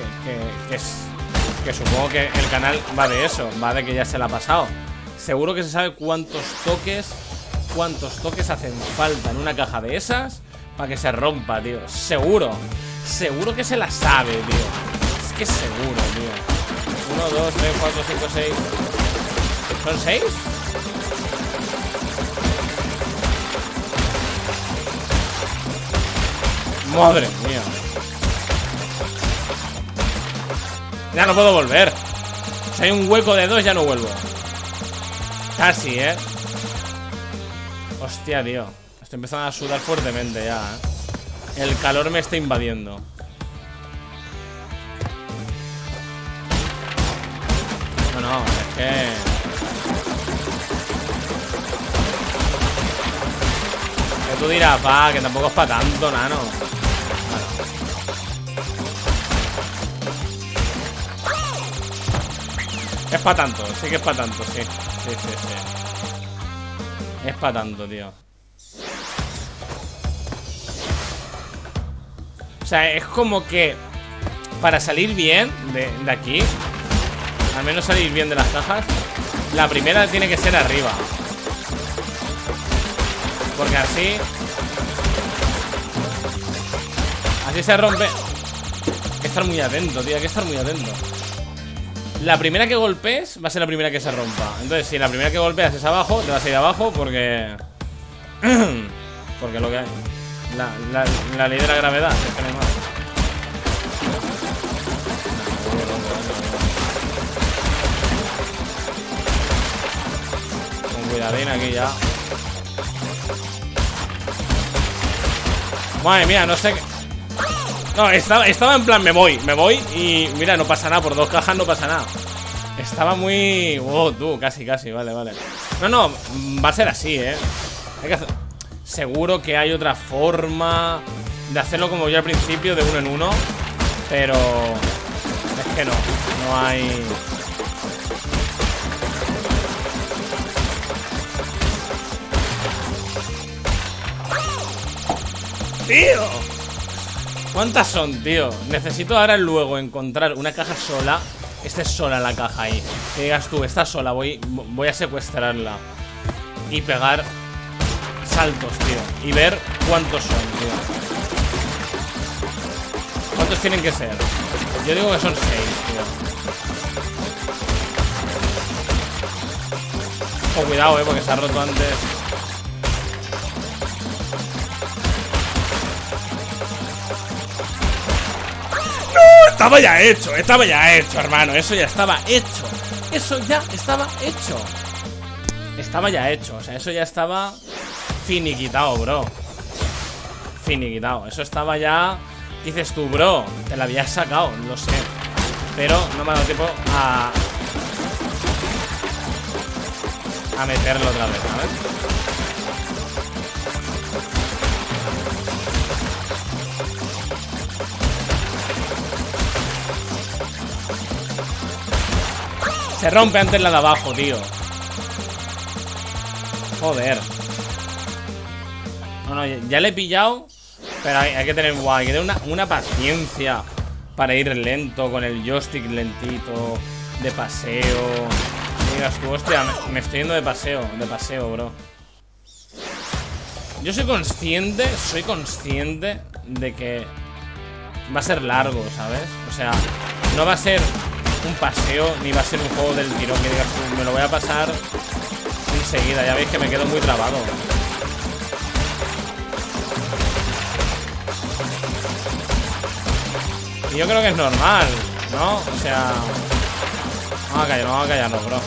que supongo que el canal va de eso, va de que ya se la ha pasado. Seguro que se sabe cuántos toques hacen falta en una caja de esas para que se rompa, tío. Seguro que se la sabe, tío. Es que seguro, tío. 1, 2, 3, 4, 5, 6. ¿Son 6? Madre mía. Ya no puedo volver. Si hay un hueco de 2 ya no vuelvo. Casi, Hostia, tío. Estoy empezando a sudar fuertemente ya, El calor me está invadiendo. No, es que... Que tú dirás, pa, que tampoco es para tanto, nano. Es para tanto, sí que es para tanto, sí. Sí. Es para tanto, tío. O sea, es como que para salir bien de aquí, al menos salir bien de las cajas, la primera tiene que ser arriba. Porque así se rompe. Hay que estar muy atento, tío, hay que estar muy atento. La primera que golpees va a ser la primera que se rompa. Entonces, si la primera que golpeas es abajo, te vas a ir abajo porque... porque lo que hay. La ley de la gravedad, es que no hay más. Con cuidadín aquí ya. Madre mía, no sé qué... No, estaba en plan, me voy y mira, no pasa nada, por 2 cajas no pasa nada. Estaba muy... Oh, tú, casi, vale. No, va a ser así, Hay que hacer... Seguro que hay otra forma de hacerlo como yo al principio, de uno en uno. Pero... es que no hay... ¡Tío! ¿Cuántas son, tío? Necesito ahora luego encontrar una caja sola. Esté sola la caja ahí. Que digas tú, está sola, voy a secuestrarla. Y pegar saltos, tío. Y ver cuántos son, tío. ¿Cuántos tienen que ser? Yo digo que son 6, tío. Oh, cuidado, porque se ha roto antes. Estaba ya hecho, hermano. Eso ya estaba hecho. Estaba ya hecho, o sea, eso ya estaba finiquitado, bro. Finiquitado, eso estaba ya. Dices tú, bro, te la habías sacado, lo sé. Pero no me ha dado tiempo a meterlo otra vez, ¿sabes? Se rompe antes la de abajo, tío. Joder. No, ya le he pillado. Pero hay que tener una paciencia para ir lento, con el joystick lentito, de paseo. Y digas tú, hostia, me estoy yendo de paseo, bro. Yo soy consciente de que va a ser largo, ¿sabes? O sea, no va a ser un paseo, ni va a ser un juego del tirón que digas tú, me lo voy a pasar enseguida. Ya veis que me quedo muy trabado. Y yo creo que es normal, ¿no? O sea, vamos a callarnos, bro.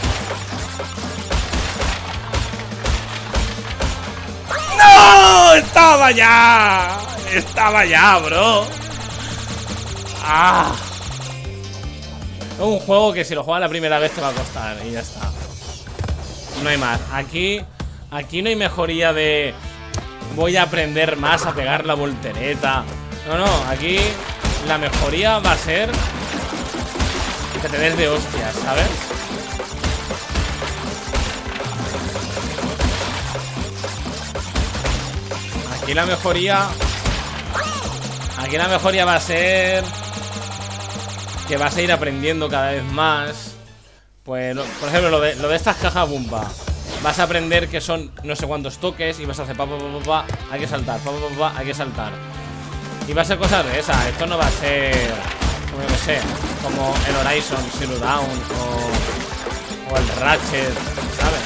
¡No! ¡Estaba ya, bro! ¡Ah! Es un juego que si lo juegas la primera vez te va a costar y ya está. No hay más. Aquí no hay mejoría de voy a aprender más a pegar la voltereta. No, aquí la mejoría va a ser que te des de hostias, ¿sabes? Aquí la mejoría va a ser que vas a ir aprendiendo cada vez más. Pues, por ejemplo, lo de estas cajas Bumba. Vas a aprender que son no sé cuántos toques y vas a hacer hay que saltar, hay que saltar. Y va a ser cosas de esas. Esto no va a ser, como yo que sé, como el Horizon Zero Dawn o el Ratchet, ¿sabes?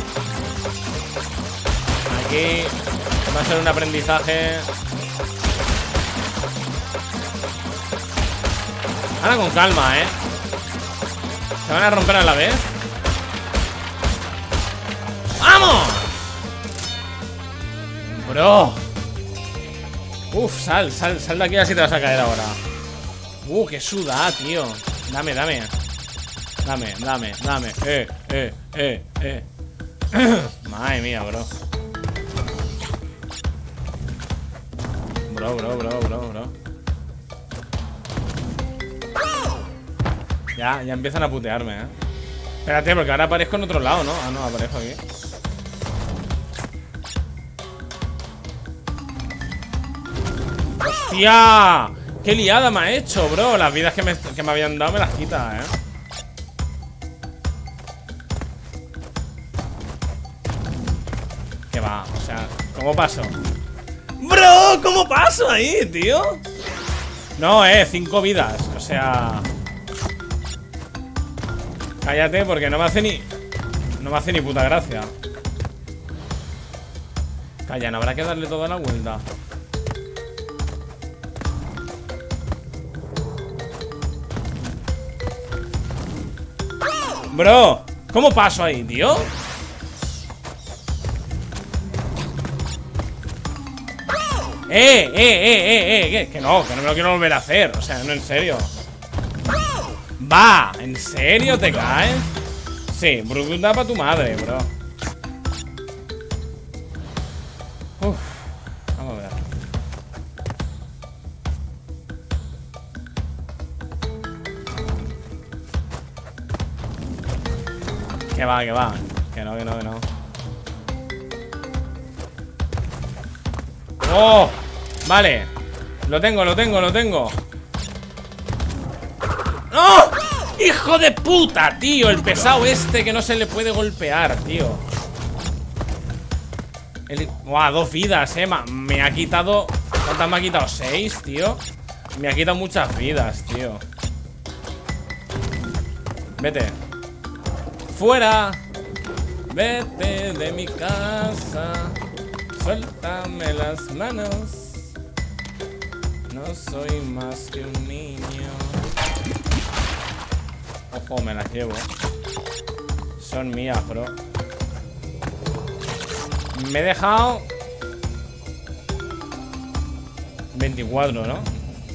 Aquí va a ser un aprendizaje. Ahora con calma, ¿Se van a romper a la vez? ¡Vamos! Bro. Uf, sal de aquí así te vas a caer ahora. Qué suda, tío. Dame. Dame. Madre mía, bro. Bro. Ya empiezan a putearme, Espérate, porque ahora aparezco en otro lado, ¿no? Ah, no, aparezco aquí. ¡Hostia! ¡Qué liada me ha hecho, bro! Las vidas que me habían dado me las quita, ¿Qué va? O sea, ¿cómo paso? ¡Bro! ¿Cómo paso ahí, tío? No, 5 vidas. O sea... Cállate, porque no me hace ni... No me hace ni puta gracia. Calla, no habrá que darle toda la vuelta. Bro, ¿cómo paso ahí, tío? Que no me lo quiero volver a hacer. O sea, no, en serio. Va, ¿en serio te caes? Sí, bruta para tu madre, bro. Uf, vamos a ver. Que va. Que no. ¡Oh! Vale. Lo tengo. ¡Oh! ¡Hijo de puta, tío! El pesado este que no se le puede golpear, tío. ¡Buah! 2 vidas, me ha quitado... ¿Cuántas me ha quitado? 6, tío. Me ha quitado muchas vidas, tío. Vete. ¡Fuera! Vete de mi casa. Suéltame las manos. No soy más que un niño. Ojo, me las llevo. Son mías, bro. Me he dejado 24, ¿no?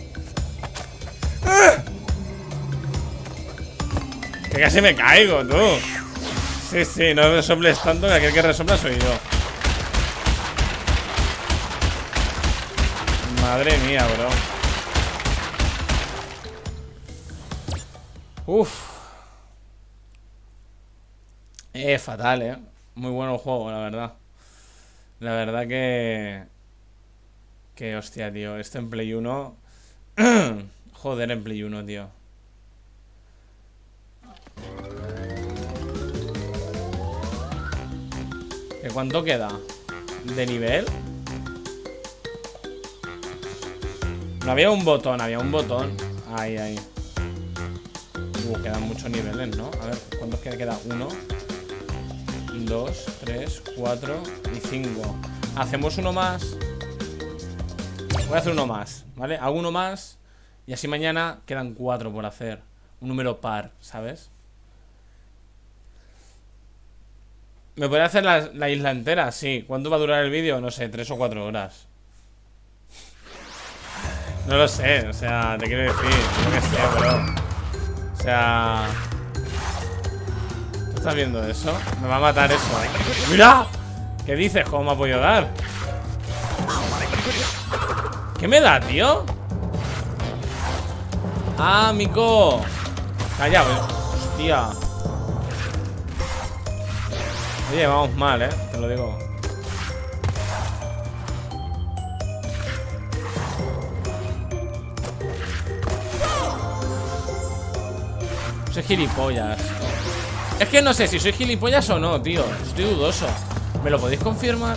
Que casi me caigo, tú. Sí, no me soples tanto, que aquel que resopla soy yo. Madre mía, bro. Uf. Fatal, Muy bueno el juego, la verdad. La verdad que hostia, tío. Esto en Play 1. Joder, en Play 1, tío. ¿Qué cuánto queda? ¿De nivel? No había un botón, Ahí. Quedan muchos niveles, ¿no? A ver, ¿cuántos queda? 1, 2, 3, 4 y 5. Hacemos uno más. Voy a hacer uno más, ¿vale? Hago uno más. Y así mañana quedan 4 por hacer. Un número par, ¿sabes? ¿Me podría hacer la isla entera? Sí. ¿Cuánto va a durar el vídeo? No sé, 3 o 4 horas. No lo sé, o sea, te quiero decir. No que sé, bro. O sea... ¿Tú estás viendo eso? Me va a matar eso, ¡Mira! ¿Qué dices? ¿Cómo me ha podido dar? ¿Qué me da, tío? ¡Ah, mico! Calla, hostia. Oye, vamos mal, te lo digo. Soy gilipollas. Es que no sé si soy gilipollas o no, tío. Estoy dudoso. ¿Me lo podéis confirmar?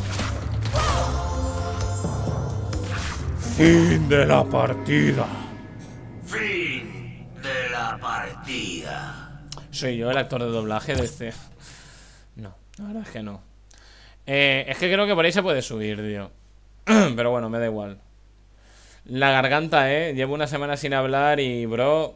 Fin de la partida. Fin de la partida. Soy yo el actor de doblaje de este. No, la verdad es que no. Es que creo que por ahí se puede subir, tío. Pero bueno, me da igual. La garganta, llevo una semana sin hablar y, bro...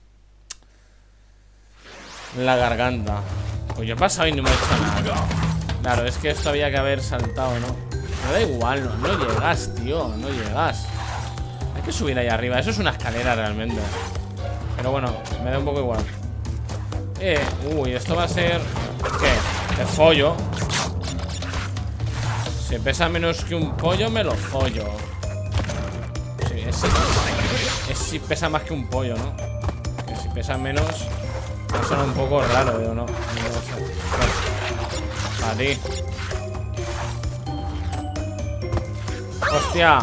La garganta. Pues yo he pasado y no me he hecho nada. Claro, es que esto había que haber saltado, ¿no? Me da igual, no llegas, tío. No llegas. Hay que subir ahí arriba. Eso es una escalera realmente. Pero bueno, me da un poco igual. Uy, esto va a ser... ¿Qué? ¿Qué follo? Si pesa menos que un pollo, me lo follo. Sí, si pesa más que un pollo, ¿no? Que si pesa menos, me suena un poco raro, ¿o no? No sé. Para ti. ¡Hostia!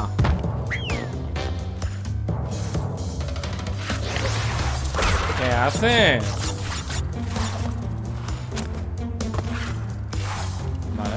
¿Qué hace? Vale.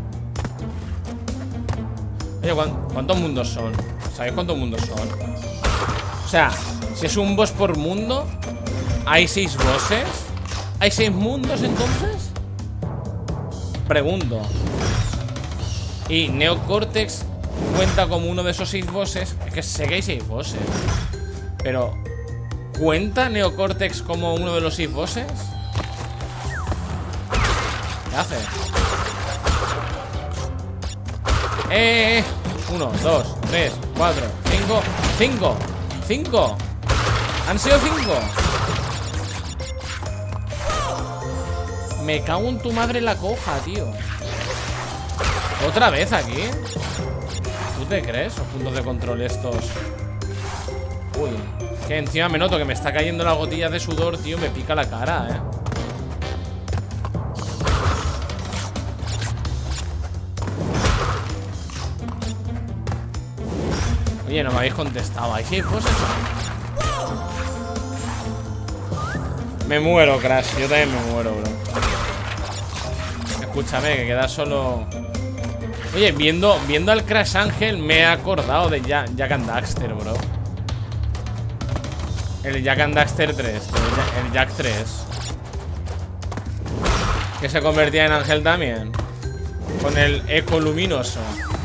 Oye, ¿cuántos mundos son? ¿Sabéis cuántos mundos son? O sea, si es un boss por mundo, ¿hay 6 bosses? ¿Hay 6 mundos entonces? Pregunto. ¿Y Neo Cortex cuenta como uno de esos 6 bosses? Es que sé que hay 6 bosses, pero ¿cuenta Neo Cortex como uno de los 6 bosses? ¿Qué hace? 1, 2, 3, 4, 5. 5. 5. Han sido 5. Me cago en tu madre la coja, tío. ¿Otra vez aquí? ¿Tú te crees? Los puntos de control estos. Uy. Que encima me noto que me está cayendo las gotillas de sudor, tío. Me pica la cara, Oye, no me habéis contestado. ¿Hay 6 cosas? Me muero, Crash. Yo también me muero, bro. Escúchame, que queda solo... Oye, viendo al Crash Ángel, me he acordado de Jak and Daxter, bro. El Jak and Daxter 3. El Jak 3. Que se convertía en ángel también. Con el eco luminoso.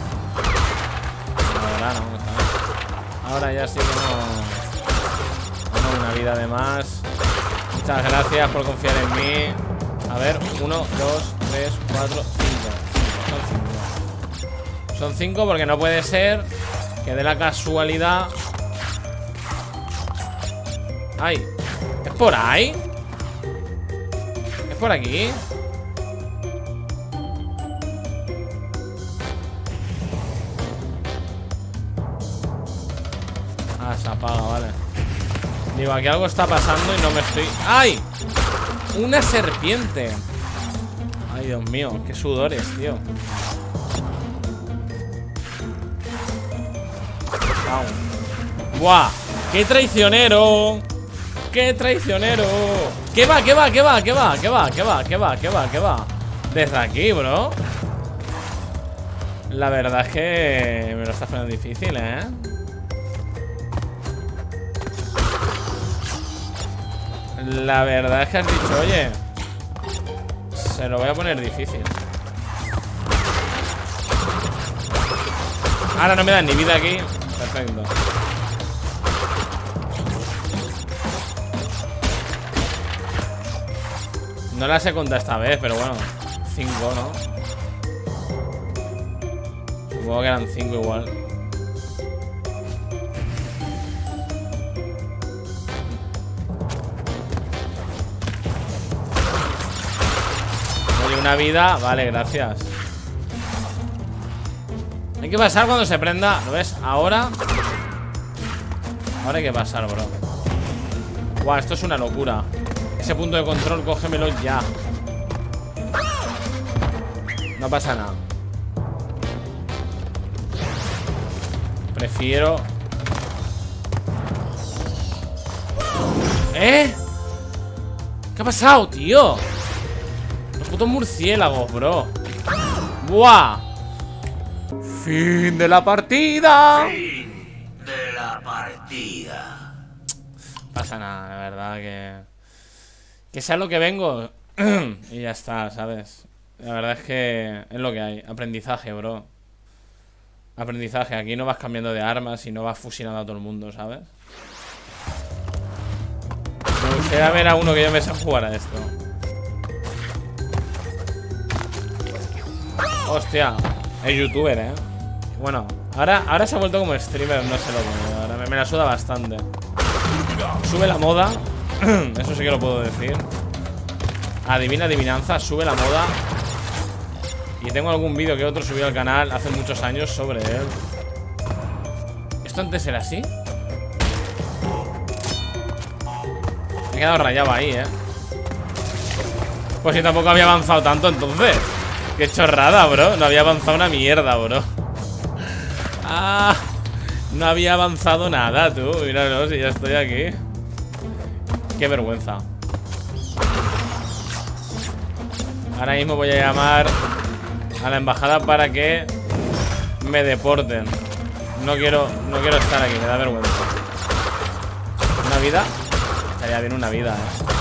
Ahora no. Ahora ya sí que no. Bueno, una vida de más. Muchas gracias por confiar en mí. A ver, 1, 2, 3, 4, 5. Son 5. Son 5 porque no puede ser que dé la casualidad. ¡Ay! ¿Es por ahí? ¿Es por aquí? Ah, se apaga, vale. Digo, aquí algo está pasando y no me estoy... ¡Ay! ¡Una serpiente! Ay, Dios mío, qué sudores, tío. Wow. ¡Buah! ¡Qué traicionero! ¡Qué traicionero! ¿Qué va? ¿Qué va? ¿Qué va? ¿Qué va? ¿Qué va? ¿Qué va? ¿Qué va? ¿Qué va? ¿Qué va? Desde aquí, bro. La verdad es que me lo estás poniendo difícil, ¿eh? La verdad es que has dicho, oye, se lo voy a poner difícil. Ahora no me dan ni vida aquí. Perfecto. No las he contado esta vez, pero bueno, 5, ¿no? Supongo que eran 5 igual. Una vida, vale, gracias. Hay que pasar cuando se prenda. ¿Lo ves? Ahora hay que pasar, bro. Guau, esto es una locura. Ese punto de control, cógemelo ya. No pasa nada. Prefiero... ¿Qué ha pasado, tío? Putos murciélagos, bro. ¡Buah! ¡Fin de la partida! Fin de la partida. Pasa nada, la verdad que sea lo que vengo. Y ya está, ¿sabes? La verdad es que es lo que hay. Aprendizaje, bro. Aprendizaje. Aquí no vas cambiando de armas y no vas fusilando a todo el mundo, ¿sabes? Me gustaría ver a uno que yo me sé jugar a esto. Hostia. Es youtuber, ¿eh? Bueno, ahora se ha vuelto como streamer, no sé lo que. Ahora me la suda bastante. Sube la moda. Eso sí que lo puedo decir. Adivina adivinanza, sube la moda. Y tengo algún vídeo que otro subido al canal hace muchos años sobre él. ¿Esto antes era así? Me he quedado rayado ahí, Pues si tampoco había avanzado tanto entonces. Qué chorrada, bro. No había avanzado una mierda, bro. Ah, no había avanzado nada, tú. Míralo, si ya estoy aquí. Qué vergüenza. Ahora mismo voy a llamar a la embajada para que me deporten. No quiero estar aquí, me da vergüenza. ¿Una vida? Estaría bien una vida,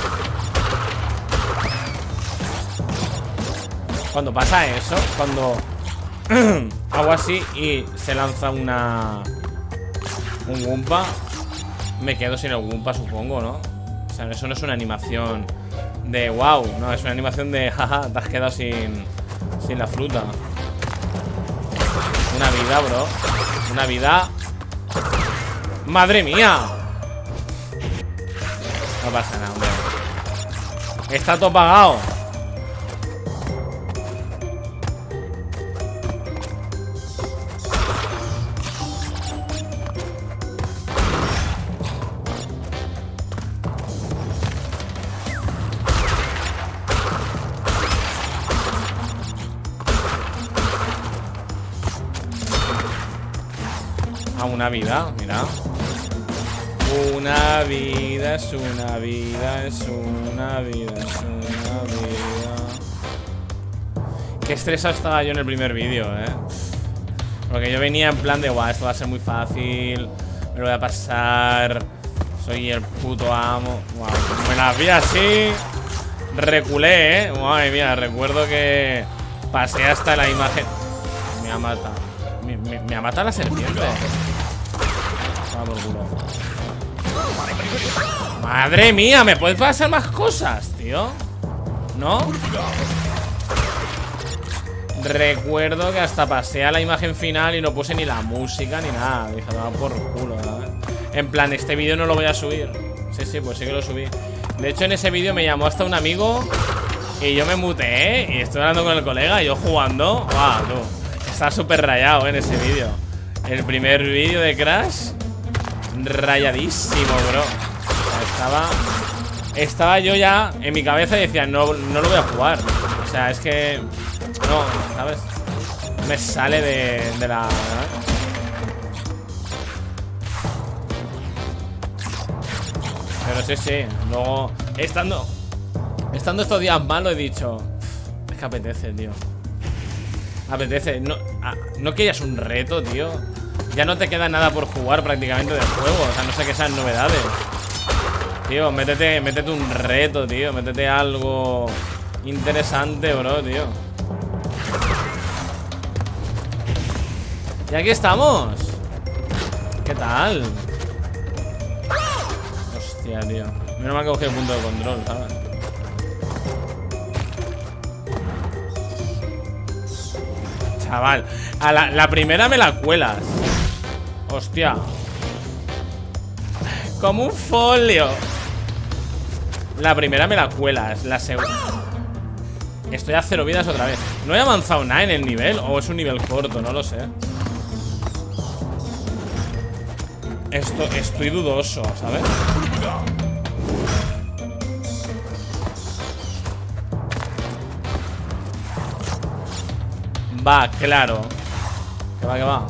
Cuando pasa eso, cuando hago así y se lanza un Goompa, me quedo sin el Goompa, supongo, ¿no? O sea, eso no es una animación de wow, no, es una animación de jaja, te has quedado sin la fruta. Una vida, bro. Una vida. ¡Madre mía! No pasa nada, hombre. Está todo pagado. Una vida, mira. Una vida es una vida, es una vida, es una vida. Qué estresado estaba yo en el primer vídeo, Porque yo venía en plan de guau, esto va a ser muy fácil, me lo voy a pasar, soy el puto amo. Guau, me la vi así. Reculé, Madre mía, recuerdo que pasé hasta la imagen. Me ha matado. Me ha matado la serpiente. Por culo. Madre mía, ¿me puedes pasar más cosas, tío? ¿No? Recuerdo que hasta pasé a la imagen final y no puse ni la música ni nada. Dije, va por culo, En plan, este vídeo no lo voy a subir. Sí, pues sí que lo subí. De hecho, en ese vídeo me llamó hasta un amigo y yo me muteé y estoy hablando con el colega y yo jugando. ¡Guau, tú! Estaba súper rayado en ese vídeo. El primer vídeo de Crash. Rayadísimo, bro. Estaba yo ya en mi cabeza y decía, no lo voy a jugar. O sea, es que no, ¿sabes? Me sale de la... Pero sí. Luego, estando estos días mal, lo he dicho. Es que apetece, tío. Apetece. ¿No querías un reto, tío? Ya no te queda nada por jugar prácticamente del juego. O sea, no sé qué sean novedades. Tío, métete un reto, tío. Métete algo interesante, bro, tío. Y aquí estamos. ¿Qué tal? Hostia, tío. Menos mal que cogí el punto de control, ¿sabes? Chaval, a la primera me la cuelas. Hostia. Como un folio. La primera me la cuelas. La segunda. Estoy a 0 vidas otra vez. ¿No he avanzado nada en el nivel? ¿O es un nivel corto? No lo sé. Estoy dudoso, ¿sabes? Va, claro. Que va.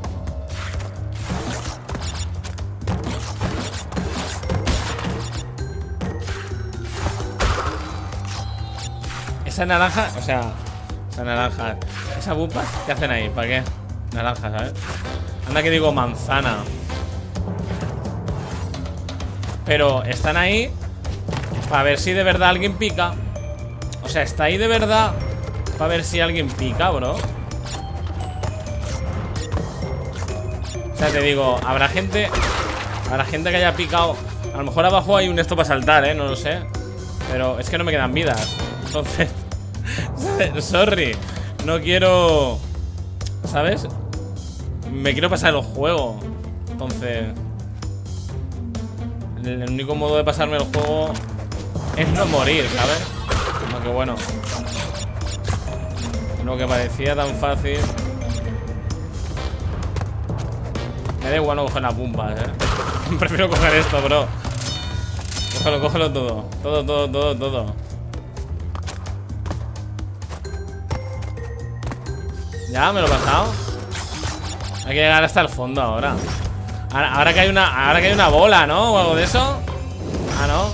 Esa naranja, o sea, esa naranja, esa bupa, ¿qué hacen ahí? ¿Para qué? Naranja, ¿sabes? Anda que digo manzana. Pero están ahí para ver si de verdad alguien pica. O sea, está ahí de verdad para ver si alguien pica, bro. O sea, te digo, habrá gente que haya picado. A lo mejor abajo hay un esto para saltar, no lo sé. Pero es que no me quedan vidas. Entonces, sorry, no quiero ¿sabes? Me quiero pasar el juego. Entonces el único modo de pasarme el juego es no morir, ¿sabes? Aunque bueno, lo que parecía tan fácil. Me da igual no coger las bombas, Prefiero coger esto, bro. Cógelo todo. Todo. Ya, me lo he pasado. Hay que llegar hasta el fondo ahora. Ahora que hay una bola, ¿no? O algo de eso. Ah, no.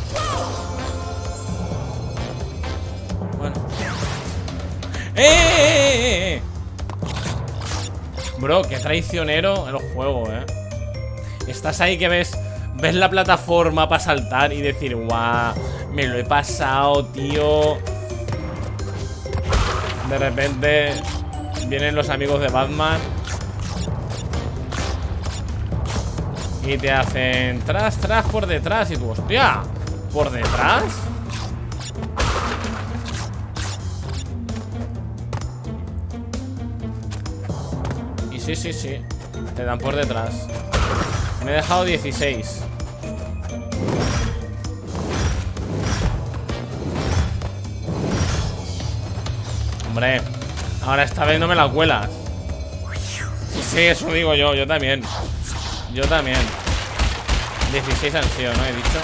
Bueno. ¡Eh! Bro, qué traicionero el juego, Estás ahí que ves la plataforma para saltar y decir, guau, me lo he pasado, tío. De repente vienen los amigos de Batman y te hacen tras por detrás. Y tú, hostia, ¿por detrás? Y sí, te dan por detrás. Me he dejado 16. Hombre, ahora esta vez no me la cuelas. Sí, eso digo yo también. 16 han sido, ¿no? He dicho.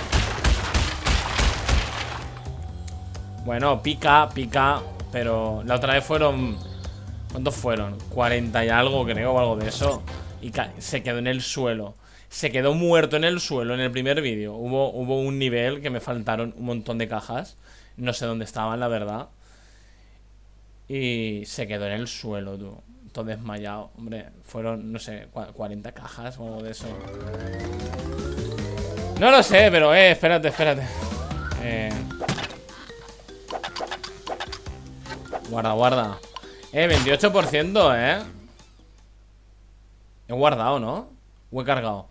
Bueno, pica. Pero la otra vez fueron... ¿Cuántos fueron? 40 y algo, creo, o algo de eso. Y se quedó en el suelo. Se quedó muerto en el suelo en el primer vídeo. Hubo un nivel que me faltaron un montón de cajas. No sé dónde estaban, la verdad. Y se quedó en el suelo, tú. Todo desmayado. Hombre, fueron, no sé, 40 cajas o algo de eso. No lo sé, pero espérate. Guarda. 28%, He guardado, ¿no? O he cargado.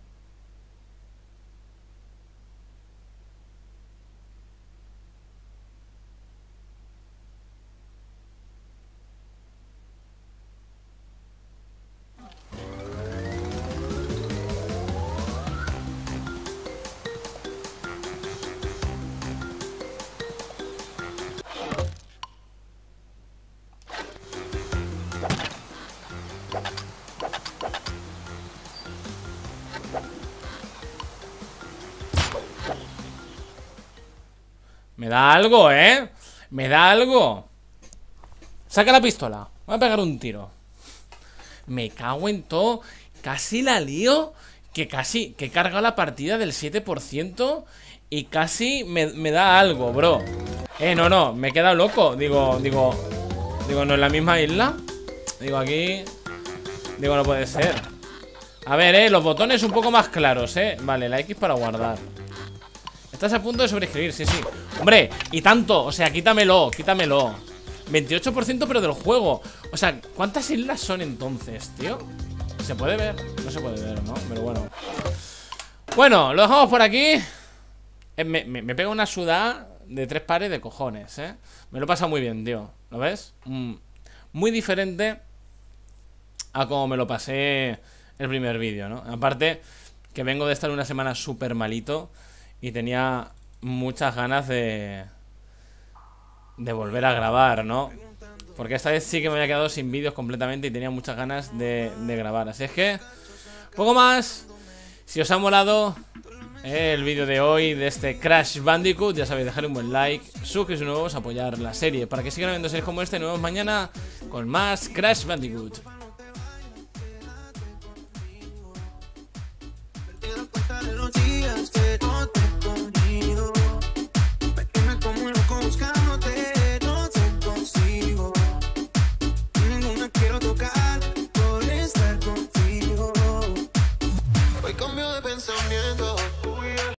Me da algo, Me da algo. Saca la pistola. Voy a pegar un tiro. Me cago en todo. Casi la lío. Que he cargado la partida del 7%. Y casi me da algo, bro. No, me he quedado loco. Digo, ¿no es la misma isla? Digo, aquí. Digo, no puede ser. A ver, los botones un poco más claros, Vale, la X para guardar. Estás a punto de sobreescribir, sí. Hombre, y tanto, o sea, quítamelo 28% pero del juego. O sea, ¿cuántas islas son entonces, tío? ¿Se puede ver? No se puede ver, ¿no? Pero bueno. Bueno, lo dejamos por aquí. Me pega una sudada de 3 pares de cojones, Me lo pasa muy bien, tío. ¿Lo ves? Muy diferente a como me lo pasé el primer vídeo, ¿no? Aparte que vengo de estar una semana súper malito y tenía muchas ganas de volver a grabar, ¿no? Porque esta vez sí que me había quedado sin vídeos completamente y tenía muchas ganas de grabar. Así es que, poco más. Si os ha molado el vídeo de hoy de este Crash Bandicoot, ya sabéis, dejar un buen like, suscribiros nuevos, apoyar la serie para que sigan habiendo series como este. Nos vemos mañana con más Crash Bandicoot.